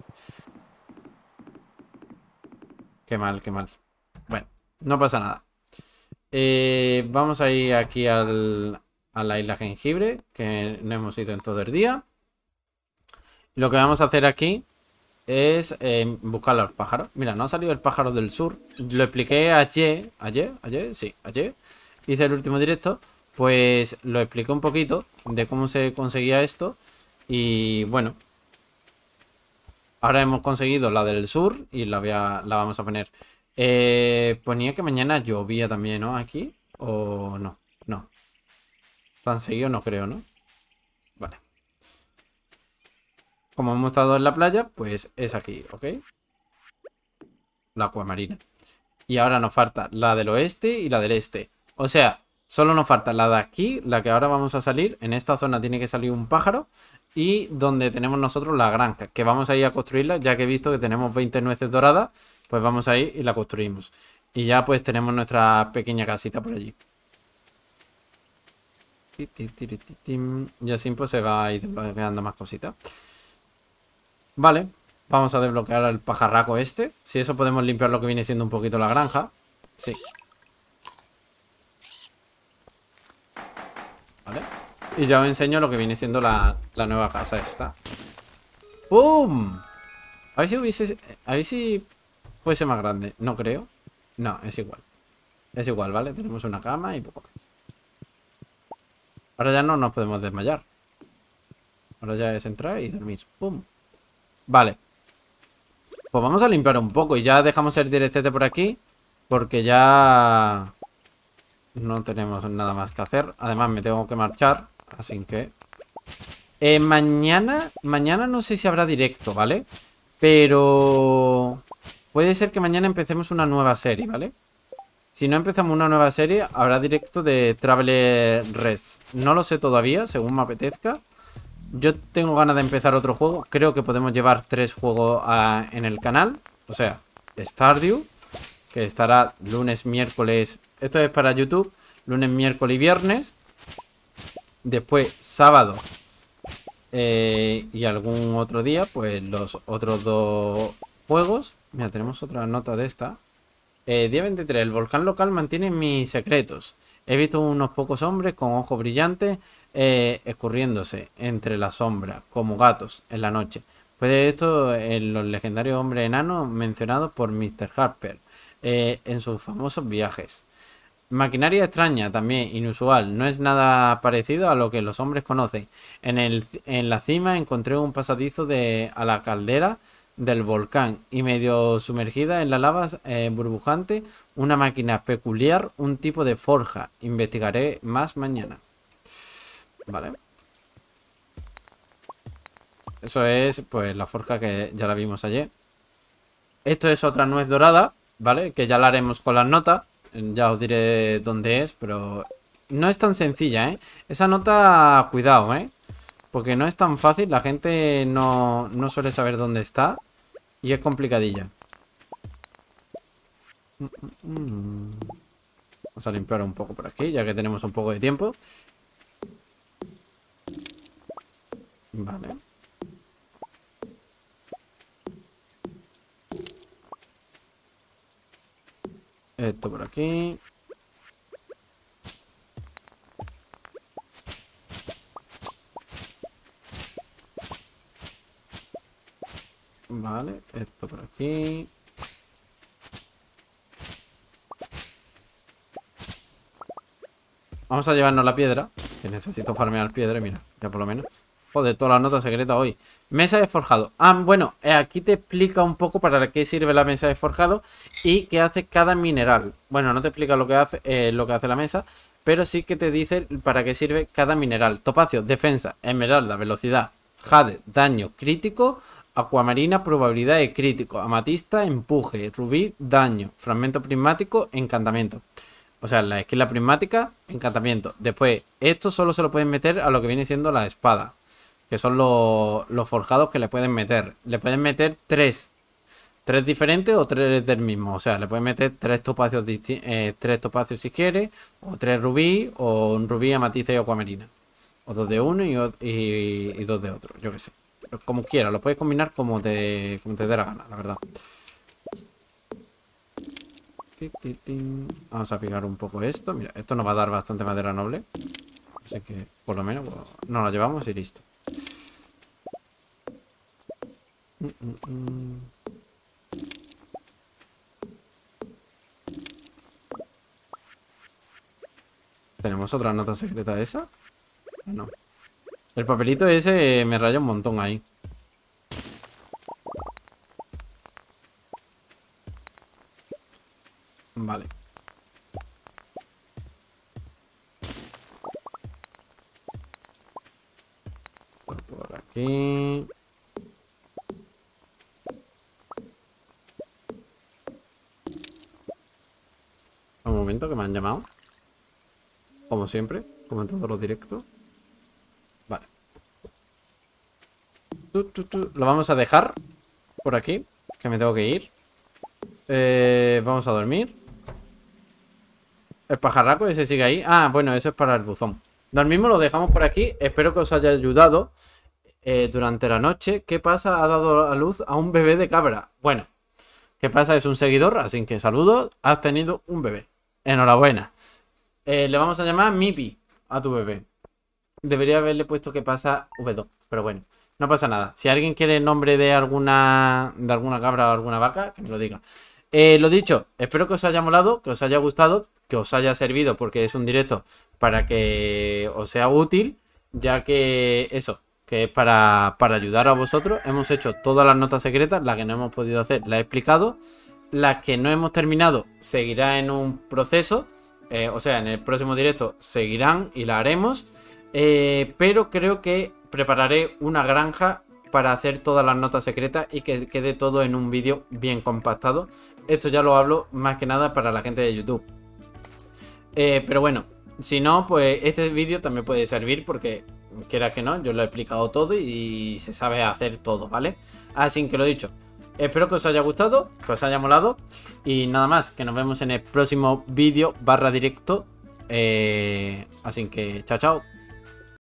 Qué mal, qué mal. Bueno, no pasa nada. Eh, vamos a ir aquí al, a la isla jengibre, que no hemos ido en todo el día. Y lo que vamos a hacer aquí es eh, buscar a los pájaros. Mira, no ha salido el pájaro del sur. Lo expliqué ayer. ¿Ayer? ¿Ayer? Sí, ayer. Hice el último directo. Pues lo expliqué un poquito de cómo se conseguía esto. Y bueno, ahora hemos conseguido la del sur y la, voy a, la vamos a poner. Eh, ponía que mañana llovía también, ¿no? Aquí. ¿O no? No. Tan seguido no creo, ¿no? Vale. Como hemos estado en la playa, pues es aquí, ¿ok? La acuamarina. Y ahora nos falta la del oeste y la del este. O sea, solo nos falta la de aquí, la que ahora vamos a salir. En esta zona tiene que salir un pájaro. Y donde tenemos nosotros la granja, que vamos a ir a construirla, ya que he visto que tenemos veinte nueces doradas. Pues vamos a ir y la construimos. Y ya pues tenemos nuestra pequeña casita por allí. Y así pues se va a ir desbloqueando más cositas. Vale, vamos a desbloquear al pajarraco este. Si eso podemos limpiar lo que viene siendo un poquito la granja. Sí. Vale. Y ya os enseño lo que viene siendo la, la nueva casa esta. ¡Pum! A ver si hubiese... A ver si fuese más grande. No creo. No, es igual. Es igual, ¿vale? Tenemos una cama y poco más. Ahora ya no nos podemos desmayar. Ahora ya es entrar y dormir. ¡Pum! Vale. Pues vamos a limpiar un poco. Y ya dejamos el directete por aquí. Porque ya... no tenemos nada más que hacer. Además me tengo que marchar. Así que... Eh, mañana... Mañana no sé si habrá directo, ¿vale? Pero... puede ser que mañana empecemos una nueva serie, ¿vale? Si no empezamos una nueva serie, habrá directo de Traveler Rest. No lo sé todavía, según me apetezca. Yo tengo ganas de empezar otro juego. Creo que podemos llevar tres juegos a, en el canal. O sea, Stardew, que estará lunes, miércoles. Esto es para YouTube. Lunes, miércoles y viernes. Después, sábado. Eh, y algún otro día, pues los otros dos juegos. Mira, tenemos otra nota de esta. Eh, día veintitrés. El volcán local mantiene mis secretos. He visto unos pocos hombres con ojos brillantes eh, escurriéndose entre las sombras, como gatos en la noche. Puede esto en los legendarios hombres enanos mencionados por mister Harper eh, en sus famosos viajes. Maquinaria extraña, también inusual. No es nada parecido a lo que los hombres conocen. En, el, en la cima encontré un pasadizo de, a la caldera del volcán y medio sumergida en la lava eh, burbujante, una máquina peculiar, un tipo de forja. Investigaré más mañana. Vale. Eso es, pues, la forja que ya la vimos ayer. Esto es otra nuez dorada, ¿vale? Que ya la haremos con las notas. Ya os diré dónde es, pero no es tan sencilla, ¿eh? Esa nota, cuidado, ¿eh? Porque no es tan fácil, la gente no, no suele saber dónde está. Y es complicadilla. Vamos a limpiar un poco por aquí, ya que tenemos un poco de tiempo. Vale. Esto por aquí. Vale, esto por aquí. Vamos a llevarnos la piedra, que necesito farmear piedra, mira, ya por lo menos. Joder, todas las notas secretas hoy. Mesa de forjado. Ah, bueno, aquí te explica un poco para qué sirve la mesa de forjado y qué hace cada mineral. Bueno, no te explica lo que hace, eh, lo que hace la mesa, pero sí que te dice para qué sirve cada mineral. Topacio, defensa, esmeralda, velocidad, jade, daño crítico, acuamarina, probabilidad de crítico, amatista, empuje, rubí, daño, fragmento prismático, encantamiento. O sea, la esquila prismática, encantamiento. Después, esto solo se lo pueden meter a lo que viene siendo la espada, que son los, los forjados que le pueden meter. Le pueden meter tres tres diferentes o tres del mismo. O sea, le puedes meter tres topacios, eh, tres topacios si quieres, o tres rubí, o un rubí, amatista y acuamarina. O dos de uno y, y, y dos de otro, yo que sé. Como quieras, lo puedes combinar como te, como te dé la gana, la verdad. Vamos a picar un poco esto. Mira, esto nos va a dar bastante madera noble. Así que, por lo menos, bueno, nos la llevamos y listo. Mm, mm, mm. ¿Tenemos otra nota secreta de esa? No. El papelito ese me raya un montón ahí. Vale. Por aquí. Un momento que me han llamado. Como siempre, como en todos los directos. Vale. Tú, tú, tú. Lo vamos a dejar por aquí, que me tengo que ir. Eh, vamos a dormir. El pajarraco ese sigue ahí. Ah, bueno, eso es para el buzón. Dormimos, lo dejamos por aquí. Espero que os haya ayudado eh, durante la noche. ¿Qué pasa? Ha dado a luz a un bebé de cabra. Bueno, ¿qué pasa? Es un seguidor, así que saludos. Has tenido un bebé. Enhorabuena. Eh, le vamos a llamar Mipi a tu bebé. Debería haberle puesto que pasa V dos, pero bueno, no pasa nada. Si alguien quiere el nombre de alguna de alguna cabra o alguna vaca, que me lo diga. Eh, lo dicho, espero que os haya molado, que os haya gustado, que os haya servido, porque es un directo para que os sea útil, ya que eso, que es para, para ayudar a vosotros. Hemos hecho todas las notas secretas, las que no hemos podido hacer las he explicado. Las que no hemos terminado seguirá en un proceso. Eh, o sea, en el próximo directo seguirán y la haremos. Eh, pero creo que prepararé una granja para hacer todas las notas secretas y que quede todo en un vídeo bien compactado. Esto ya lo hablo más que nada para la gente de YouTube. Eh, pero bueno, si no, pues este vídeo también puede servir porque, quiera que no, yo lo he explicado todo y se sabe hacer todo, ¿vale? Así que lo dicho. Espero que os haya gustado, que os haya molado. Y nada más, que nos vemos en el próximo vídeo barra directo. Eh, así que chao, chao.